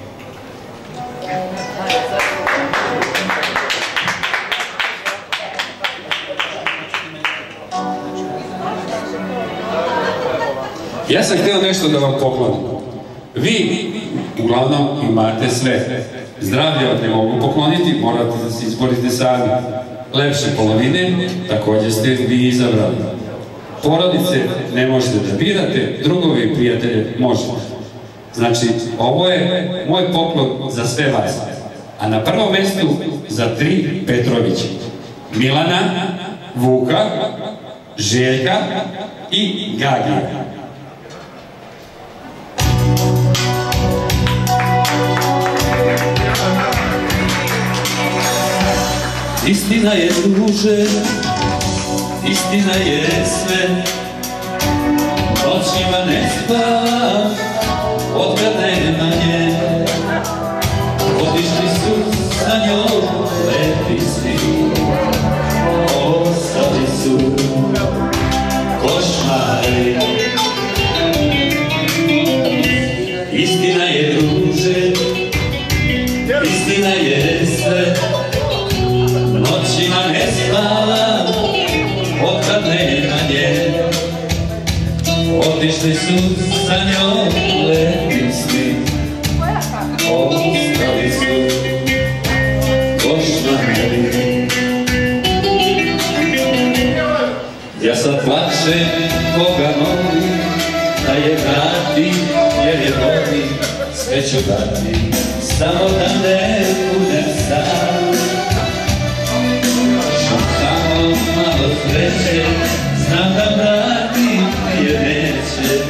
Ja sam htio nešto da vam poklonim. Vi, uglavnom, imate sve. Zdravlje vam ne mogu pokloniti, morate da se izborite sami. Lepše polovine, također ste vi izabrali. Porodice ne možete da birate, drugovi i prijatelje možete. Znači, ovo je moj poklon za sve vas. A na prvom mestu za tri Petrovića. Milana, Vuka, Željka i Gagija. Istina je duže, istina je sve, noćima ne spavam, otkad nema nje. Otišli su sa njom lepi svi, ostali su košmari. Istina je duže, istina je sve, noćima ne spavam, otkad nema nje. Otišli su sa njom lepi svi, ostali su košmari. Ja sad plačem koga molim da je vrati, jer je volim, sve ću dati, samo da ne budem sam. Samo malo sreće, znam da vrati, jer neće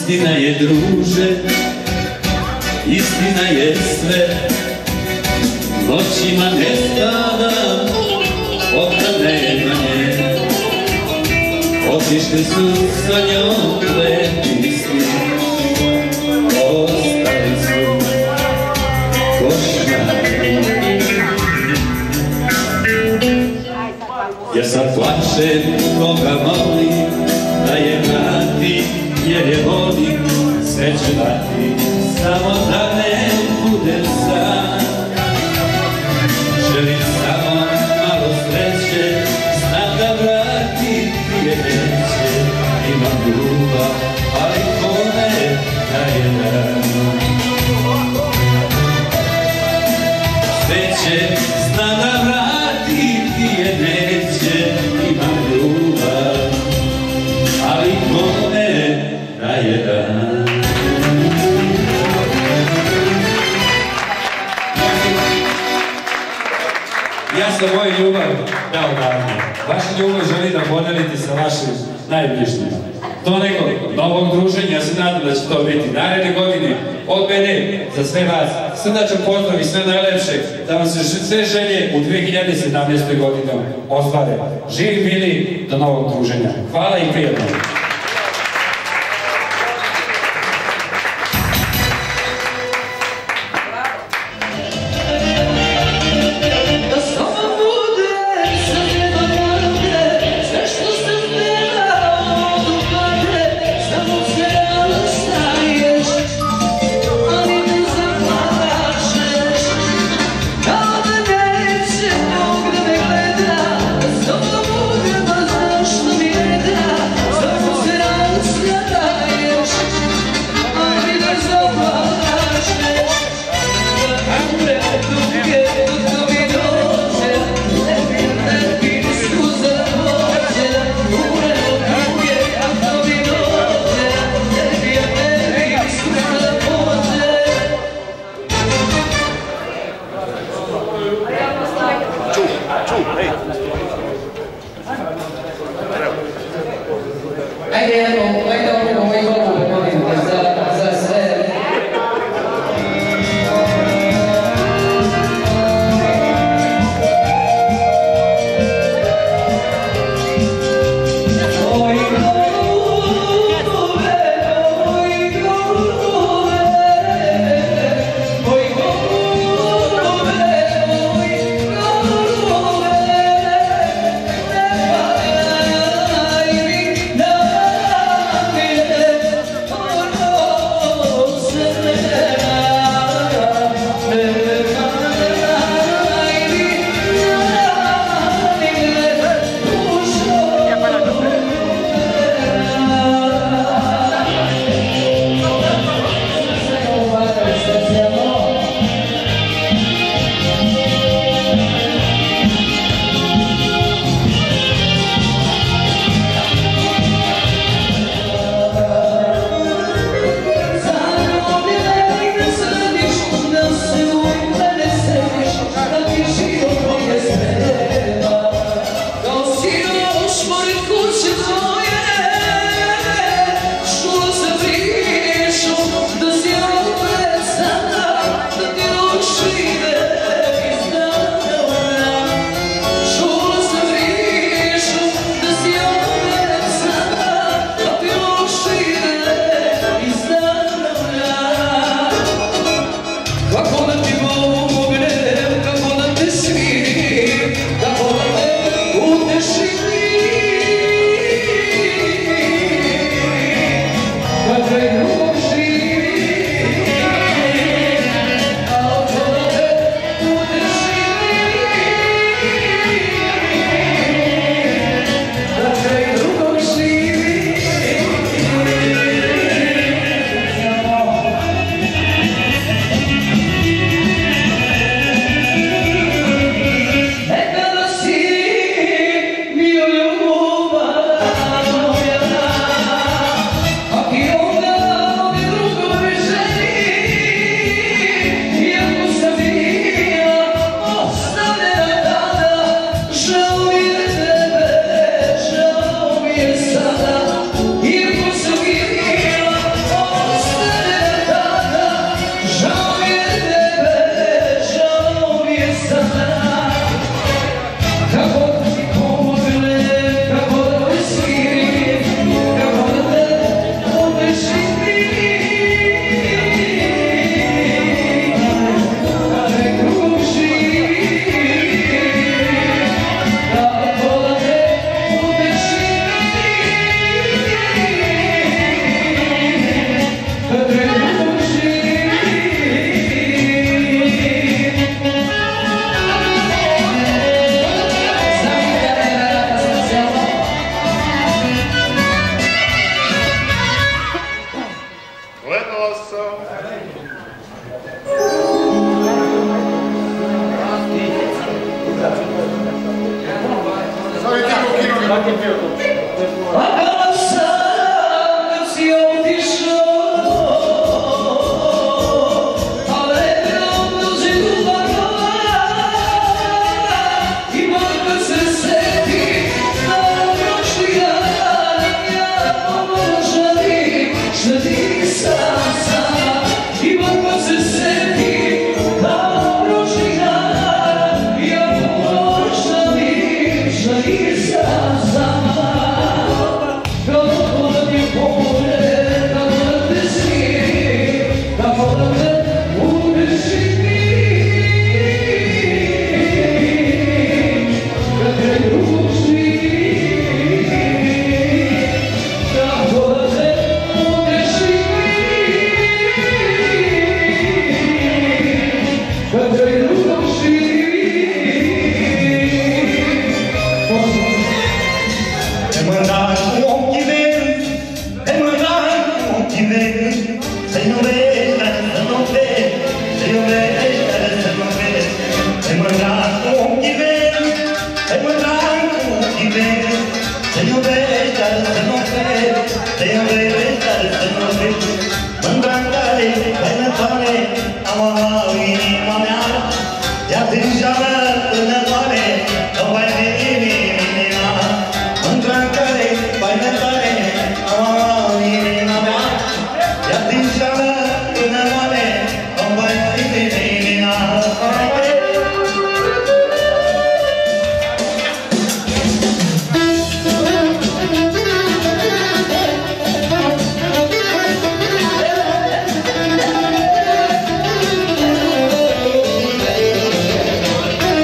Istina je, druže, istina je sve. Noćima ne spadam, otkad nema nje. Otišli su sa njom lepi svi, ostali su košmari. Ja sad plačem koga molim da je vrati, jer je volim, sve ću dati, samo da ne budem sam. Želim samo malo sreće, znam da vrati je neće. Imam ljubav, ali kome da je rano. Sreće, znam da vrati je neće. Imam ljubav, ali kome da je rano. Ja sam moju ljubav dao davno. Vaša ljubav želi da podelite sa vašim najbližnjima. Do nekog novog druženja, ja se nadam da će to biti naredne godine. Od mene, za sve vas, srdačan pozdrav i sve najlepše, da vam se sve želje u dve hiljade sedamnaestoj godine ostvare. Živi bili, do novog druženja. Hvala i prijatno. Zašto Thank you.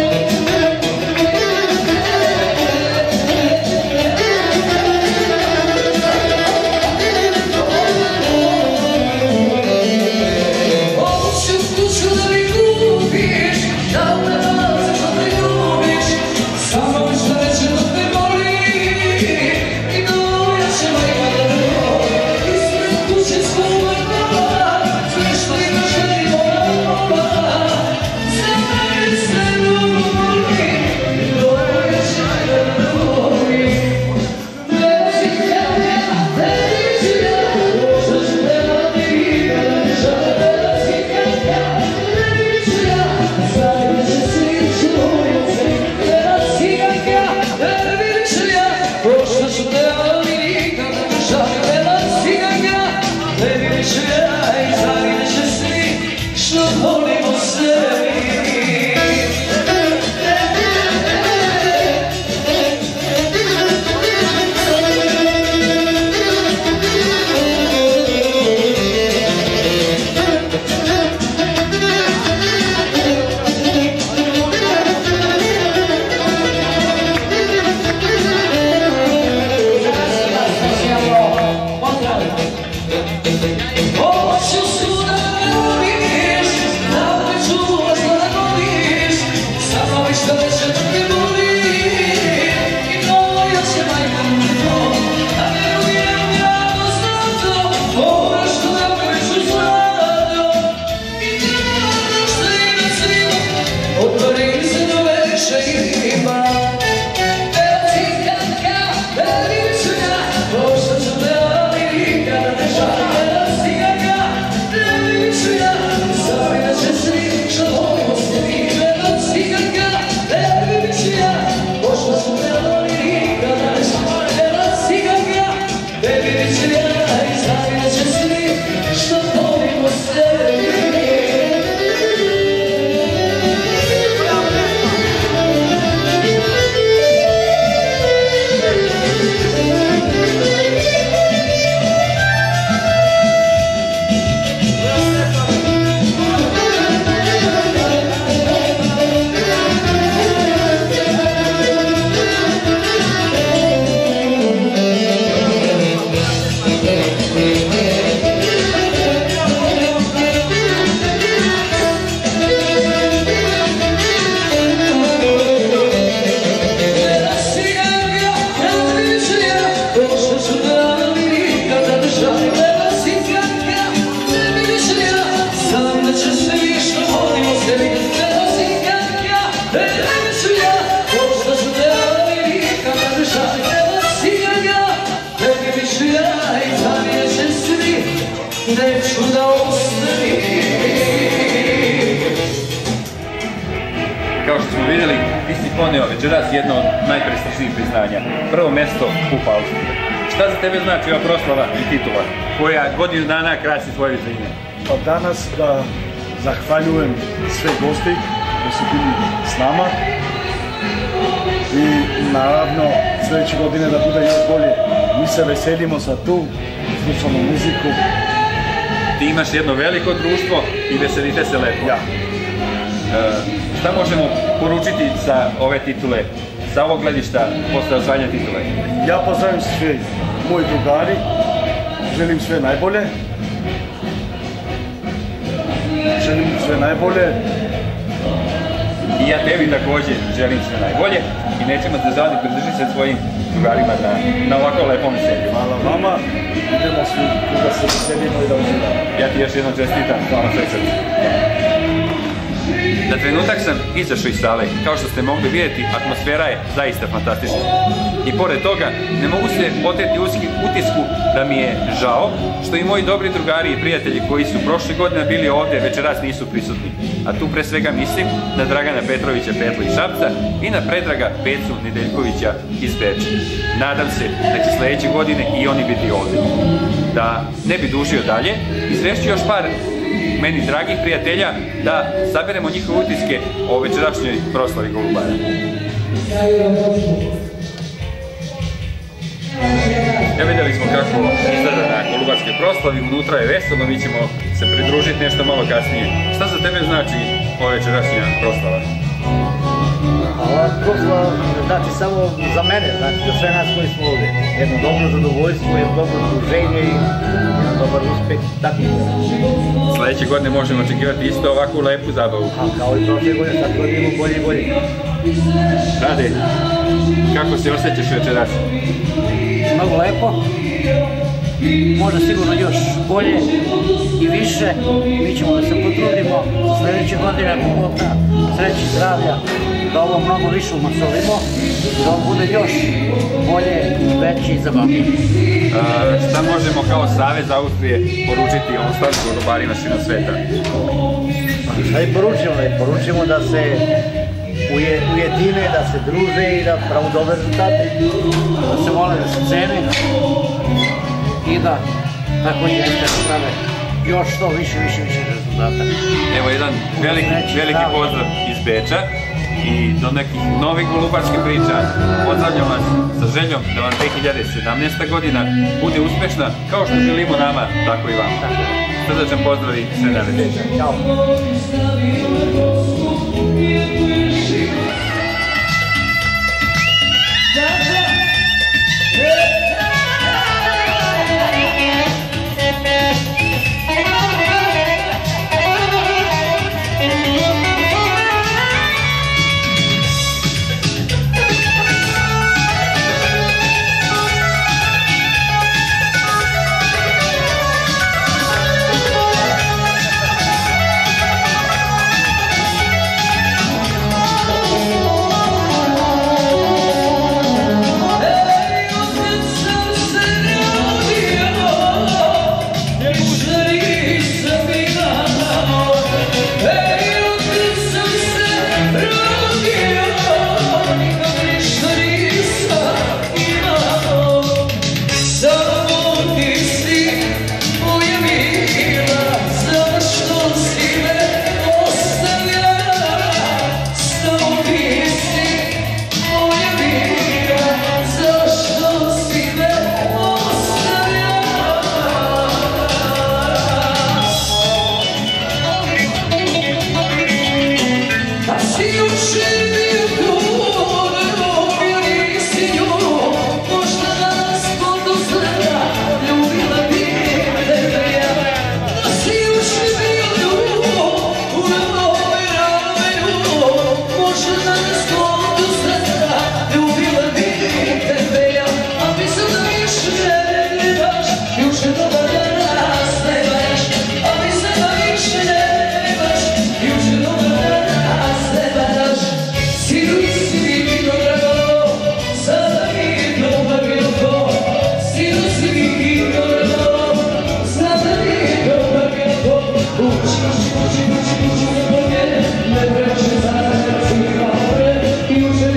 poneo večeras jedno od najprestižnijih priznanja. Prvo mjesto Kupa Austrije. Šta za tebe znači ova proslava i titula koja godinu dana krasi svoje ime? Pa danas da zahvaljujem sve gosti koji su bili s nama i naravno sljedeće godine da bude još bolje. Mi se veselimo sa tu, slušamo muziku. Ti imaš jedno veliko društvo i veselite se lepo. Ja. E, šta možemo poručiti sa ove titule, sa ovog gledišta posle osvajanja titule? Ja pozdravim sve moji drugari, želim sve najbolje. Želim sve najbolje. I ja tebi također želim sve najbolje i nećemo te žaliti, pridrži se svojim drugarima na, na ovako lepom veselju. Hvala vama, idemo svi da se veselimo i da uživamo. Ja ti još jednom čestitam, hvala sve srce. Na trenutak sam izašao iz sale, kao što ste mogli vidjeti, atmosfera je zaista fantastična. I pored toga, ne mogu se oteti utisku da mi je žao što i moji dobri drugari i prijatelji koji su prošle godine bili ovdje večeras nisu prisutni. A tu pre svega mislim na Dragana Petrovića Petla iz Šapca i na Predraga Pecu Nedeljkovića iz Beča. Nadam se da će sljedeće godine i oni biti ovdje. Da ne bi dužio dalje, izvešću još par meni dragih prijatelja da saberemo njihove utiske o večerašnjoj proslavi Golubara. Ja vidjeli smo kako izgleda na Golubarskoj proslavi, unutra je veselo, mi ćemo se pridružiti nešto malo kasnije. Šta za tebe znači ova večerašnja proslava? Ova proslava znači samo za mene, znači za sve nas koji smo ovdje. Jedno dobro zadovoljstvo, jedno dobro druženje i jedan dobar uspeh, tako. Sljedeće godine možemo očekivati isto ovakvu lepu zabavu. A kao i prošle godine, sad godinu bolje i bolje. Rade, kako se osjećaš večeras? Mnogo lepo, možda sigurno još bolje i više. Mi ćemo da se potrudimo sljedeće godine, ako Bog da sreći, zdravlja, da ovo mnogo više umasolimo, da ovo bude još bolje, veće i zabavnije. Šta možemo kao Savez Austrije poručiti ostalim golubarima širom sveta? Šta i poručimo? Poručimo da se ujedine, da se druže i da pravu dobre rezultate. Da se vole, da se cene i da tako i da prave još što više, više, više rezultata. Evo jedan veliki, veliki pozdrav iz Beča i do nekih novih golubarskih priča. Pozdravljam vas sa željom da vam dve hiljade sedamnaesta godina bude uspešna kao što želimo nama, tako i vam. Srdačan pozdrav i sve najlepše. Ćao. You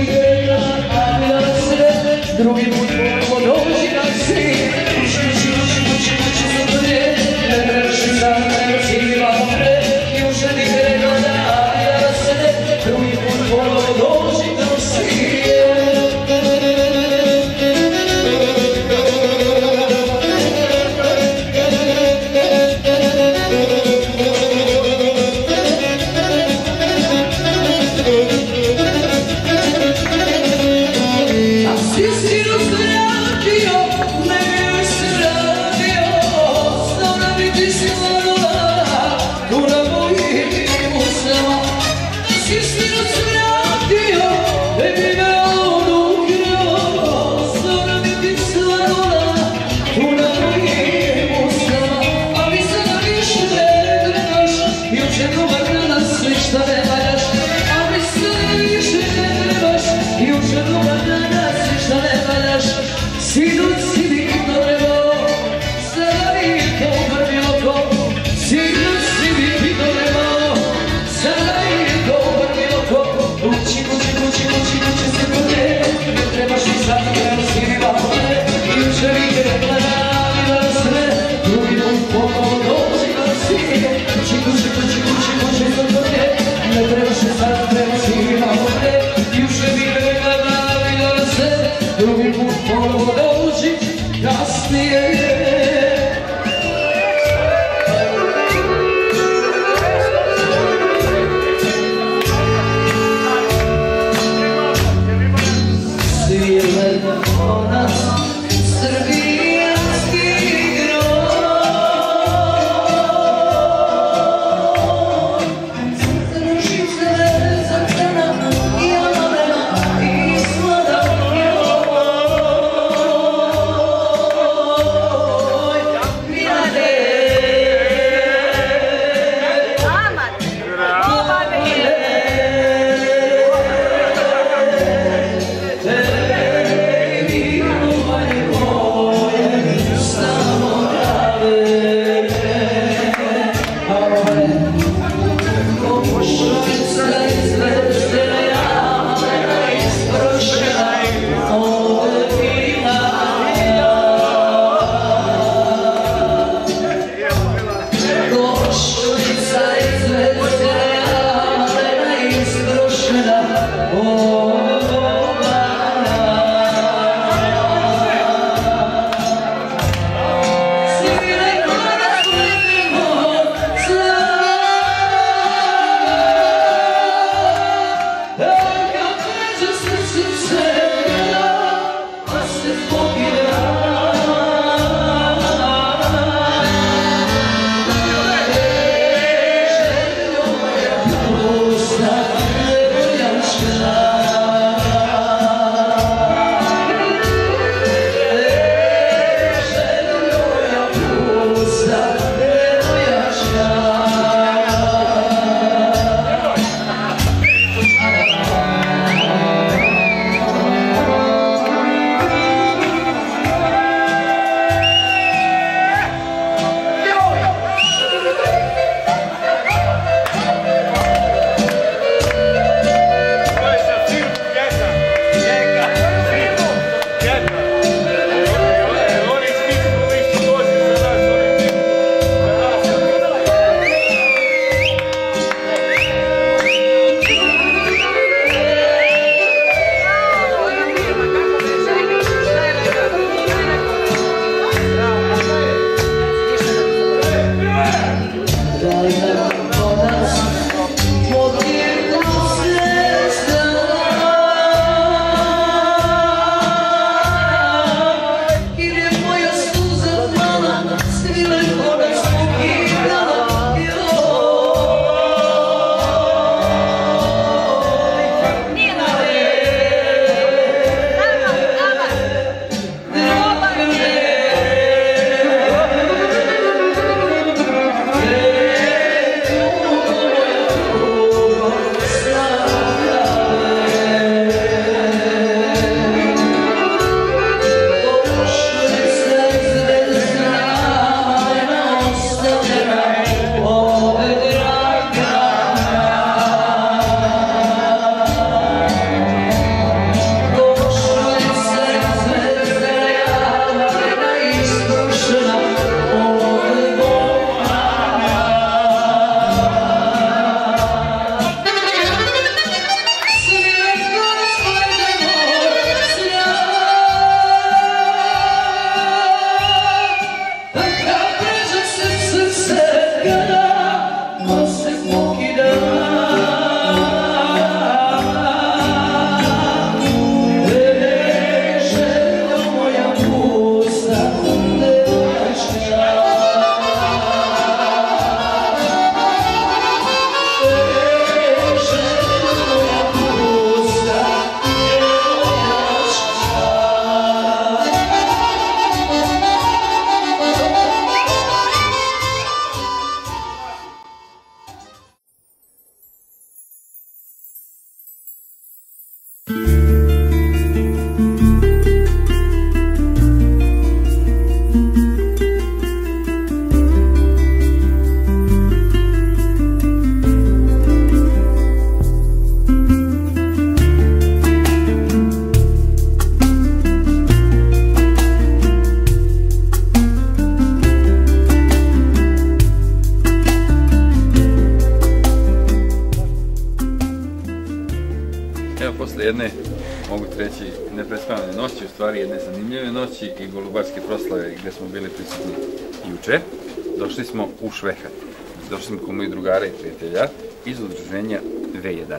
jedne, mogu reći, neprespavane noći, u stvari jedne zanimljive noći i golubarske proslave gdje smo bili prisutni juče. Došli smo u Švehat. Došli smo kod mojih drugara i prijatelja iz udruženja V jedan.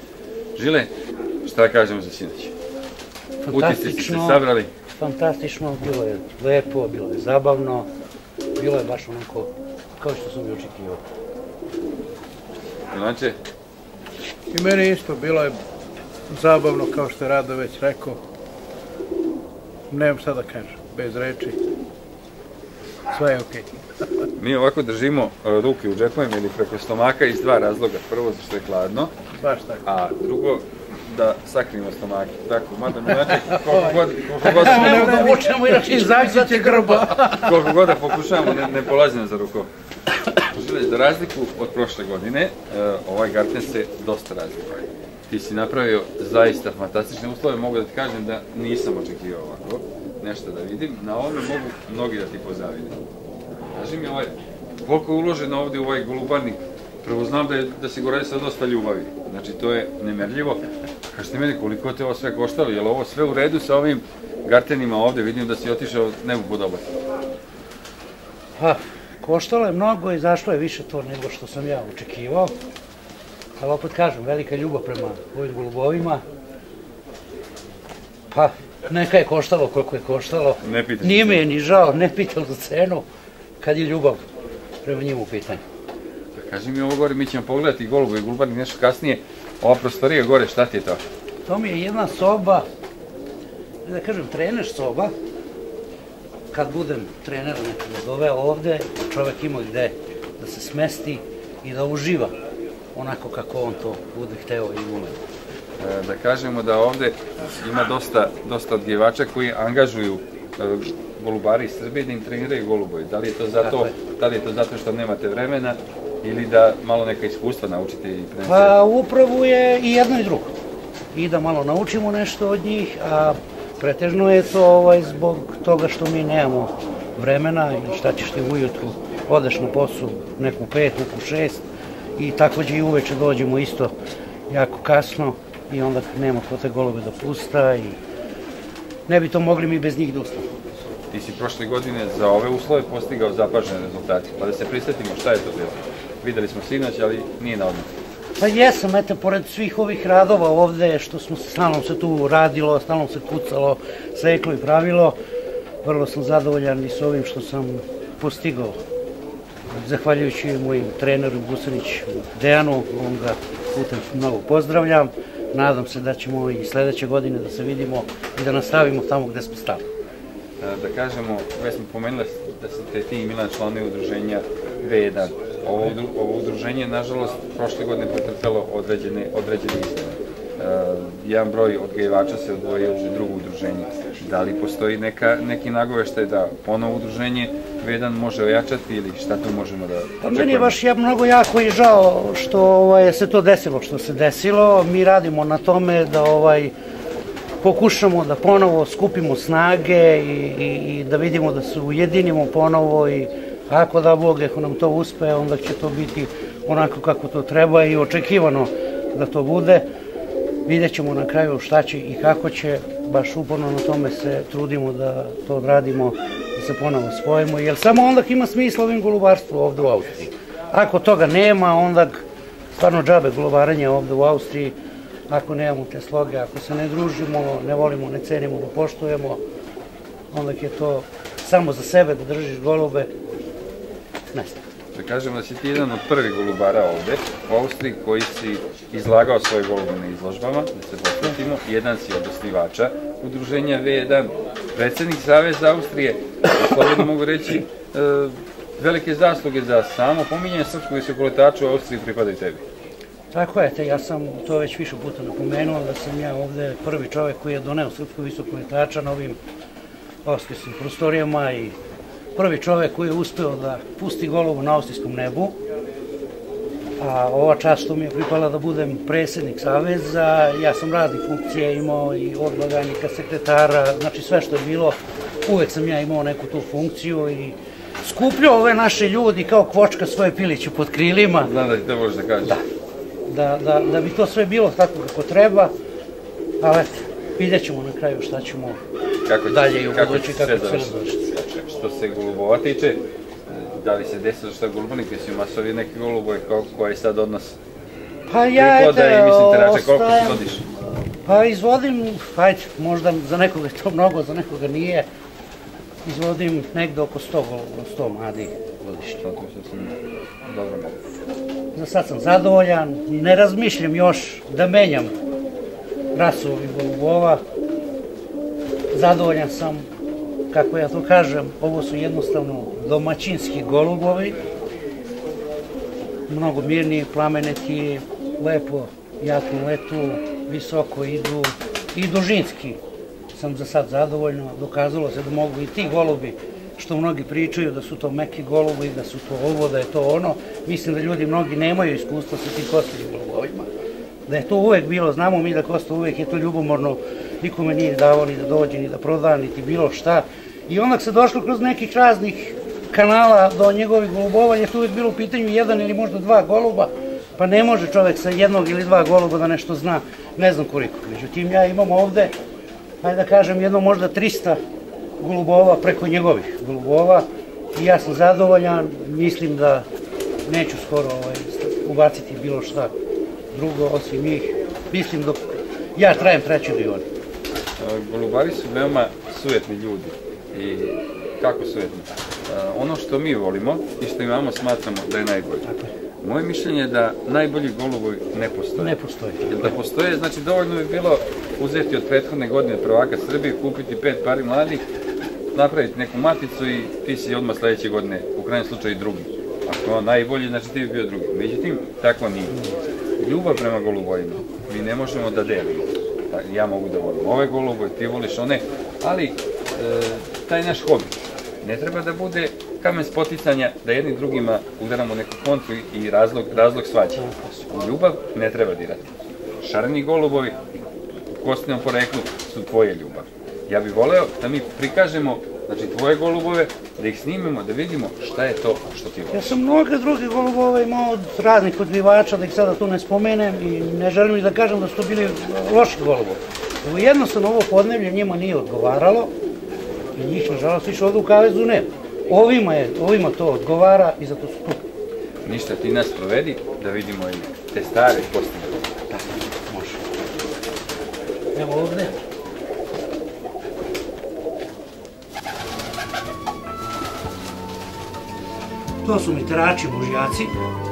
Žile, šta kažemo za sinoć? Utisci ste sabrali? Fantastično, bilo je lepo, bilo je zabavno, bilo je baš onako kao što sam i očekivao. Inače? I meni isto, bilo je zabavno, kao što je Rado već rekao. Nemam šta da kažem, bez reči. Sve je okej. Mi ovako držimo ruke u džepovima ili preko stomaka iz dva razloga. Prvo, zašto je hladno. Baš tako. A drugo, da sakrijemo stomake. Tako, mada mi znači, koliko god... Ne da učemo, inače izaći će grba. Koliko god da pokušavamo, ne polazimo za rukom. Za razliku od prošle godine, ovaj garten se dosta razlikuje. Ti si napravio zaista fantastične uslove, mogu da ti kažem da nisam očekivao ovako nešto da vidim. Na ovome mogu mnogi da ti pozavide. Kaži mi, koliko je uloženo ovdje u ovaj golubarnik? Prvo znam da si go radi sa dosta ljubavi, znači to je nemerljivo. Kažete meni, koliko te ovo sve koštalo, je li ovo sve u redu sa ovim gartenima ovdje? Vidim da si otišao nebu podobati. Pa, koštalo je mnogo i zašlo je više to nego što sam ja očekivao. Ali opet kažem, velika ljubav prema ovim golubovima. Pa, neka je koštalo koliko je koštalo. Nije me je ni žao, ne pitam za cenu, kad je ljubav prema njim u pitanju. Kaži mi ovo gore, mi ćemo pogledati golubu i golubarnik nešto kasnije. Ova prostorija gore, šta ti je to? To mi je jedna soba, da kažem, trener soba. Kad budem trener nekada doveo ovde, čovek ima gde da se smesti i da uživa onako kako on to bude hteo i ume. Da kažemo da ovde ima dosta odgajivača koji angažuju golubari iz Srbije da im treniraju golubove. Da li je to zato što nemate vremena ili da malo neka iskustva naučite i prenesete? Pa upravo je i jedno i drugo. I da malo naučimo nešto od njih, a pretežno je to zbog toga što mi nemamo vremena i šta ćeš ti ujutru, odeš na posao neku pet, neku šest i takođe i uveče dođemo isto jako kasno i onda nema ko te golube da pusta i ne bi to mogli mi bez njih da ustavimo. Ti si prošle godine za ove uslove postigao zapažene rezultate, pa da se prisetimo šta je to bilo. Videli smo sinoć, ali nije na odmah. Pa jesam, eto, pored svih ovih radova ovde, što smo se, stalno se tu radilo, stalno se kucalo, seklo i pravilo, vrlo sam zadovoljan i s ovim što sam postigao. Zahvaljujući mojim treneru Busanić Dejanu, on ga putem mnogo pozdravljam. Nadam se da ćemo i sledeće godine da se vidimo i da nastavimo tamo gde smo stali. Da kažemo, već smo pomenuli da ste ti i Milan članovi udruženja V jedan. Ovo udruženje je, nažalost, prošle godine pretrpelo određene izmene. Jedan broj odgajivača se odvojio u drugo udruženje. Da li postoji neki nagoveštaj da ponovo udruženje V jedan može ojačati ili šta tu možemo da očekujemo? Meni je baš mnogo jako i žao što se to desilo što se desilo. Mi radimo na tome da pokušamo da ponovo skupimo snage i da vidimo da se ujedinimo ponovo i ako da Bog, ako nam to uspe, onda će to biti onako kako to treba i očekivano da to bude. Vidjet ćemo na kraju šta će i kako će, baš uporno na tome se trudimo da to odradimo, da se ponovo spojimo, jer samo onda ima smisla ovim golubarstvu ovde u Austriji. Ako toga nema, onda stvarno džabe golubarenje ovde u Austriji, ako nemamo te sloge, ako se ne družimo, ne volimo, ne cenimo, ne poštujemo, onda je to samo za sebe da držiš golube, nestaje. Da kažemo da si ti jedan od prvih golubara ovde u Austriji koji si izlagao svoje golube na izložbama, da se posvetimo. Jedan si od osnivača udruženja V jedan, predsednik Saveza Austrije. Slobodno mogu reći, velike zasluge za samo pominjanje srpskog visokoletača u Austriji pripadaju tebi. Tako je, ja sam to već više puta napomenuo, da sam ja ovde prvi čovek koji je doneo srpskog visokoletača na ovim austrijskim prostorijama i prvi čovek koji je uspeo da pusti golubu na austrijskom nebu, a ova čast što mi je pripala da budem predsednik Saveza, ja sam raznih funkcije imao i od blagajnika, sekretara, znači sve što je bilo, uvek sam ja imao neku tu funkciju i skupljao ove naše ljudi kao kvočka svoje piliće pod krilima. Znam da ti to možeš da kažeš. Da, da bi to sve bilo tako kako treba, ali eto, vidjet ćemo na kraju šta ćemo dalje i u budući, kako će sve završiti. Što se golubova tiče, da li se desilo što je golubarnik, jesi masovi neki golubove, koji je sad odnos? Pa ja, eto, ostajem, pa izvodim, hajde, možda za nekoga je to mnogo, za nekoga nije, izvodim negde oko sto mladi godišnje. Dobro. Za sad sam zadovoljan, ne razmišljam još da menjam rasu ovih golubova, zadovoljan sam, kako ja to kažem, ovo su jednostavno domaćinski golubovi, mnogo mirniji, plameneti, lepo, jasno letu, visoko idu i dužinski sam za sad zadovoljno, dokazalo se da mogu i ti golubi što mnogi pričaju da su to meki golubi, da su to ovo, da je to ono. Mislim da ljudi mnogi nemaju iskustva sa tim kostivim golubovima. Da je to uvek bilo, znamo mi da Kosta uvek je to ljubomorno, nikome nije davao ni da dođe, ni da proda, niti bilo šta. I onda se došlo kroz nekih raznih kanala do njegovih golubova, je to uvek bilo u pitanju jedan ili možda dva goluba, pa ne može čovek sa jednog ili dva goluba da nešto zna, ne znam koliko. Međutim, ja imam ovde, hajde da kažem, jedno možda trista golubova preko njegovih golubova i ja sam zadovoljan, mislim da neću skoro ubaciti bilo šta drugo osim njih. Mislim dok ja trajem treću da i oni. Golubari su veoma sujetni ljudi. I kako sujetni? Ono što mi volimo i što imamo smatramo da je najbolje. Moje mišljenje je da najbolji golubovi ne postoje. Ne postoje. Jer da postoje, znači dovoljno bi bilo uzeti od prethodne godine prvaka Srbije, kupiti pet pari mladih, napraviti neku maticu i ti si odmah sledeće godine, u krajnjem slučaju i drugi. Ako je on najbolji, znači ti bi bio drugi. Međutim, tako nije. Ljubav prema golubovima mi ne možemo da delimo. Ja mogu da volim ove golubove, ti voliš one, ali taj naš hobi ne treba da bude kamen spoticanja da jednim drugima udaramo neku kontru i razlog svađe. Ljubav ne treba dirati. Šareni golubovi u kostinom poreklu su tvoje ljubav. Ja bih voleo da mi prikažemo tvoje golubove, da ih snimemo, da vidimo šta je to što ti voliš. Ja sam mnoge druge golubove imao od raznih odbivača, da ih sada tu ne spomenem i ne želim i da kažem da su bili loši golubovi. Jednostavno ovo podneblje njima nije odgovaralo i njih, nažalost, više ovdje u kavezu nema. Ovima to odgovara i zato su tu. Ništa, ti nas provedi da vidimo i te stare postine. Tako, može. Evo ovdje. To su miterači mužjaci.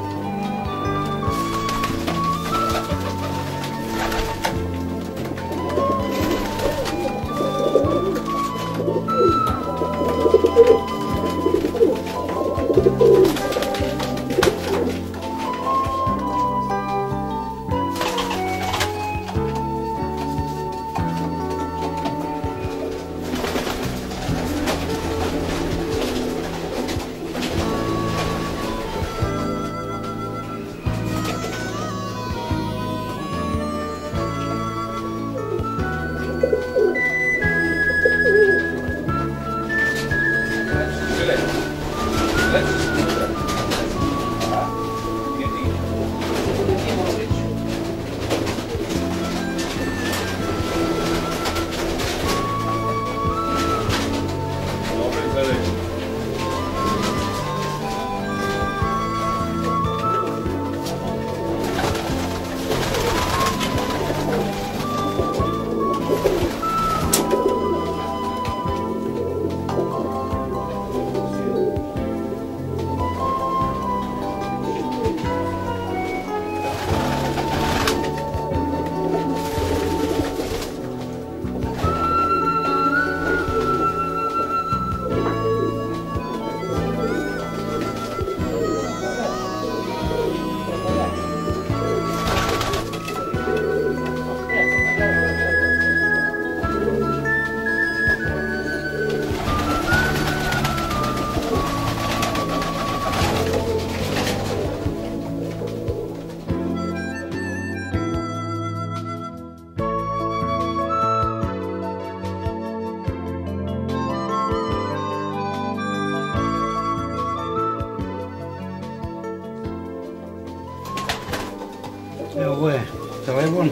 Evo, ovo je telefon,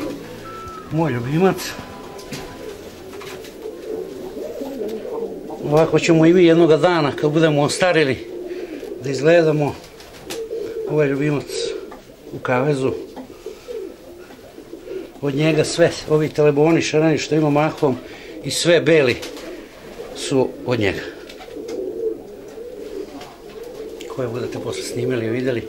moj ljubimac. Ovako ćemo i mi jednoga dana, kad budemo ostarili, da izgledamo. Ovo je ljubimac u kavezu. Od njega sve, ovi teleboni šareni što ima mahom i sve beli su od njega. Koje budete posle snimili i vidjeli.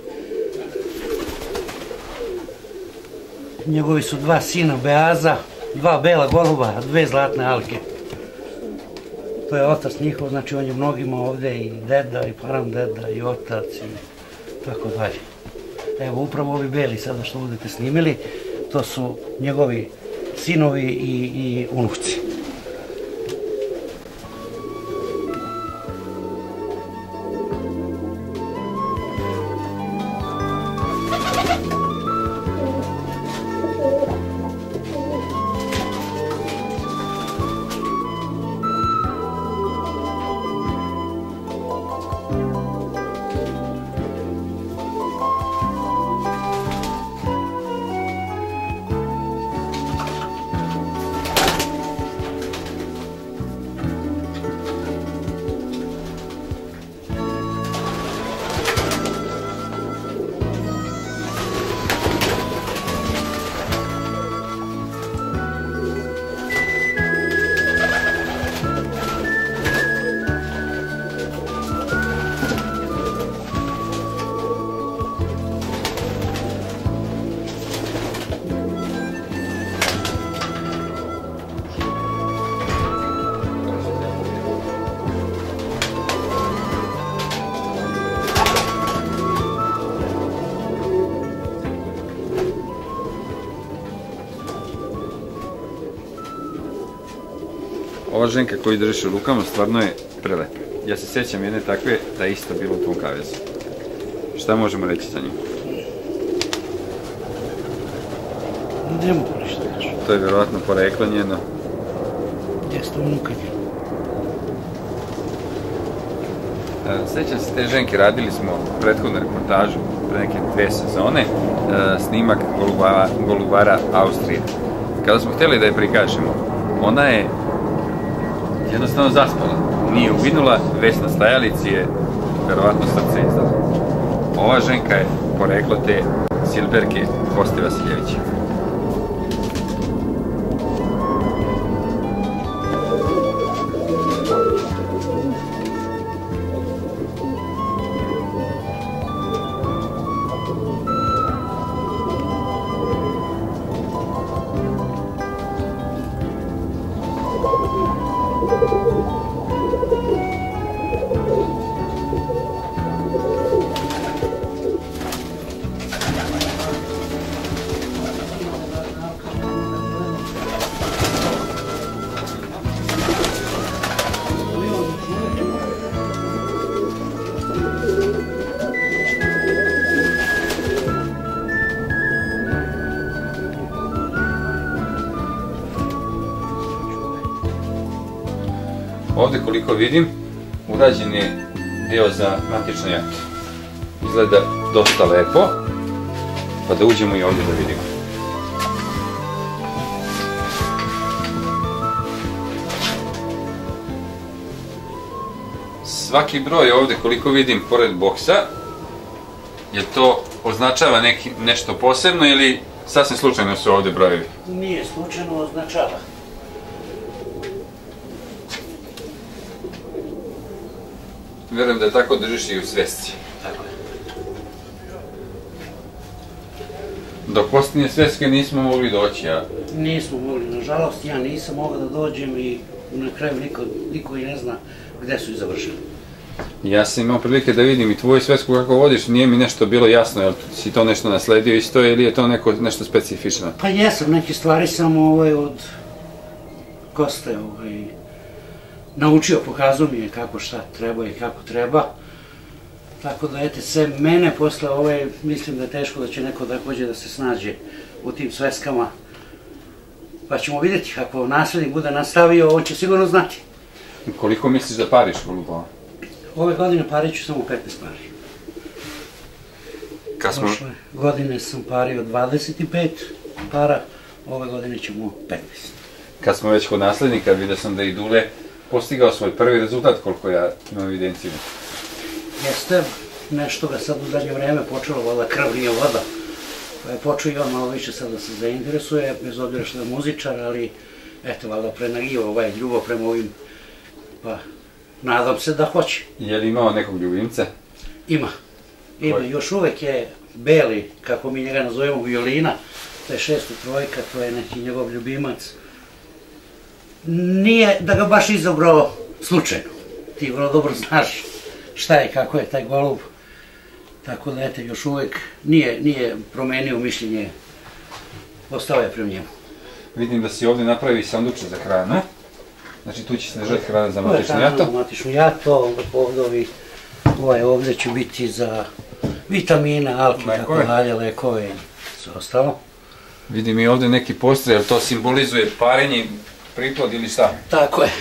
Njegovi su dva sina Beaza, dva bela goluba, dve zlatne alge. To je otac njihov, znači on je mnogima ovdje i deda, i paramdeda, i otac, i tako dalje. Evo, upravo ovi beli sada što budete snimili, to su njegovi sinovi i unuci. Ova ženka koju držiš u rukama stvarno je prelepa. Ja se sjećam jedne takve da je isto bilo u tom kavezu. Šta možemo reći za nju? Ne mogu ništa kažem. To je vjerovatno poreklo njeno. Jeste unukanje. Sjećam se te ženke, radili smo prethodnu reportažu pre neke dve sezone, snimak golubara Austrije. Kada smo htjeli da je prikažemo, ona je jednostavno zaspala, nije uvinula, već na stajalici je verovatno srce izdala. Ova ženka je poreklo te Silberke Koste Vasiljevića. Ovdje koliko vidim, urađen je dio za matično jato. Izgleda dosta lepo, pa da uđemo i ovdje da vidimo. Svaki broj ovdje koliko vidim pored boksa, je to označava neki, nešto posebno ili sasvim slučajno su ovdje brojevi? Nije slučajno, označava. Vjerujem da je tako držiš i u svesci. Tako je. Do posljednje sveske nismo mogli doći, a? Nismo mogli, nažalost, ja nisam mogao da dođem i na kraju niko, niko i ne zna gde su i završili. Ja sam imao prilike da vidim i tvoju svesku kako vodiš, nije mi nešto bilo jasno, jel si to nešto nasledio isto ili je to neko, nešto specifično? Pa jesam, neke stvari sam ovaj, od Koste ovaj, naučio, pokazao mi je kako šta treba i kako treba. Tako da, ete, sve mene posle ove, mislim da je teško da će neko također da se snađe u tim sveskama. Pa ćemo vidjeti, ako naslednik bude nastavio, on će sigurno znati. Koliko misliš da pariš golubova? Ove godine parit ću samo petnaest pari. Prošle godine sam pario dvadeset pet para, ove godine ćemo petnaest. Kad smo već kod naslednika, vidio sam da i Dule postigao svoj prvi rezultat, koliko ja imam evidenciju. Jeste, nešto ga sad u zadnje vreme počelo, voda krv nije voda. Pa je počeo i on malo više sad da se zainteresuje, bez obzira što je muzičar, ali eto, valjda prenagio ovaj ljubav prema ovim, pa nadam se da hoće. Je li imao nekog ljubimca? Ima. Ima, još uvek je Beli, kako mi njega nazovemo, violina, to je šesta trojka, to je neki njegov ljubimac. Nije da ga baš izabrao slučajno. Ti vrlo dobro znaš šta je, kako je taj golub. Tako da, eto, još uvek nije promenio mišljenje, ostao je prema njemu. Vidim da si ovdje napravi sanduče za hranu. Znači tu će se držati hrana za matično jato. To je hrana za matično jato, onda ovdje ovi Ovaj ovdje će biti za vitamine, alki, tako dalje, lekove i sve ostalo. Vidim i ovdje neki postrel, to simbolizuje parenje, priplod ili šta? Tako je.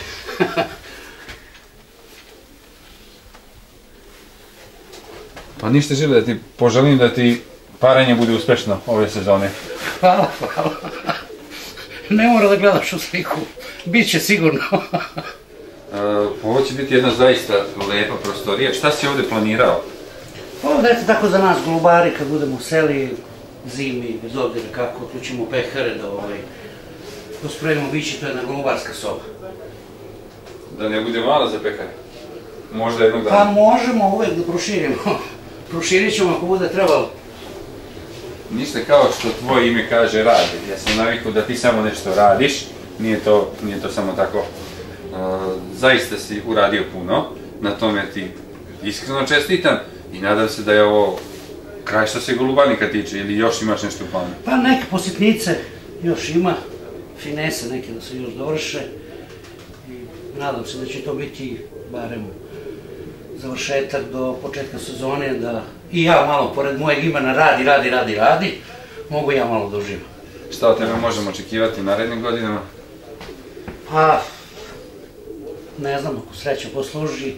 Pa ništa žele da ti poželim da ti parenje bude uspešno ove sezone. Hvala, hvala. Ne mora da gledaš u sliku, bit će sigurno. Ovo će biti jedna zaista lepa prostorija. Šta si ovdje planirao? Ovdje je tako za nas golubari, kad budemo u seli, zimi, bez obzira kako, uključimo pehare da pospremimo, bit će to jedna golubarska soba. Da ne bude mala za pehare? Možda jednog dana? Pa možemo uvek da proširimo. Proširit ćemo ako bude trebalo. Ništa kao što tvoje ime kaže radi. Ja sam navikao da ti samo nešto radiš, nije to samo tako. Zaista si uradio puno, na tome ti iskreno čestitam i nadam se da je ovo kraj što se Golubarnika tiče ili još imaš nešto u planu? Pa neke posjetnice još ima, finese neke da se još dovrše i nadam se da će to biti barem završetak do početka sezone, da i ja malo pored mojeg imena radi, radi, radi, radi, mogu ja malo da uživam. Šta od tebe možemo očekivati narednim godinama? Pa, ne znam, ako sreća posluži,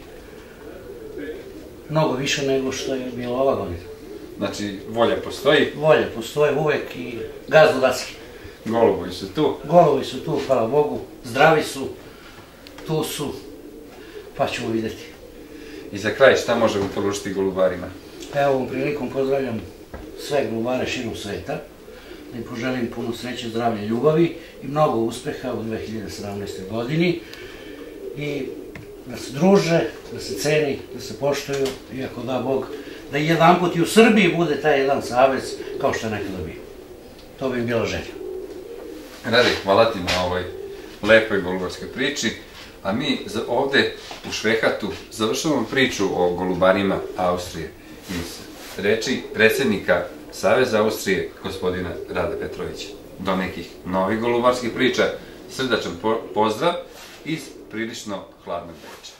mnogo više nego što je bilo ova godina. Znači, volja postoji? Volja postoji uvek i gazdu daski. Golubovi su tu? Golubovi su tu, hvala Bogu, zdravi su, tu su, pa ćemo vidjeti. I za kraj, šta možemo poručiti golubarima? Evo, ovom prilikom pozdravljam sve golubare širom sveta, da im poželim puno sreće, zdravlja i ljubavi i mnogo uspeha u dve hiljade sedamnaestoj godini i da se druže, da se ceni, da se poštuju i ako da Bog, da i jedan put i u Srbiji bude taj jedan savez kao što je nekada bio. To bi im bila želja. Rade, hvala ti na ovoj lepoj golubarskoj priči, a mi ovde u Švehatu završavamo priču o golubarima Austrije iz reči predsjednika Saveza Austrije, gospodina Rade Petrovića. Do nekih novih golubarskih priča, srdačan pozdrav iz prilično hladnog Beča.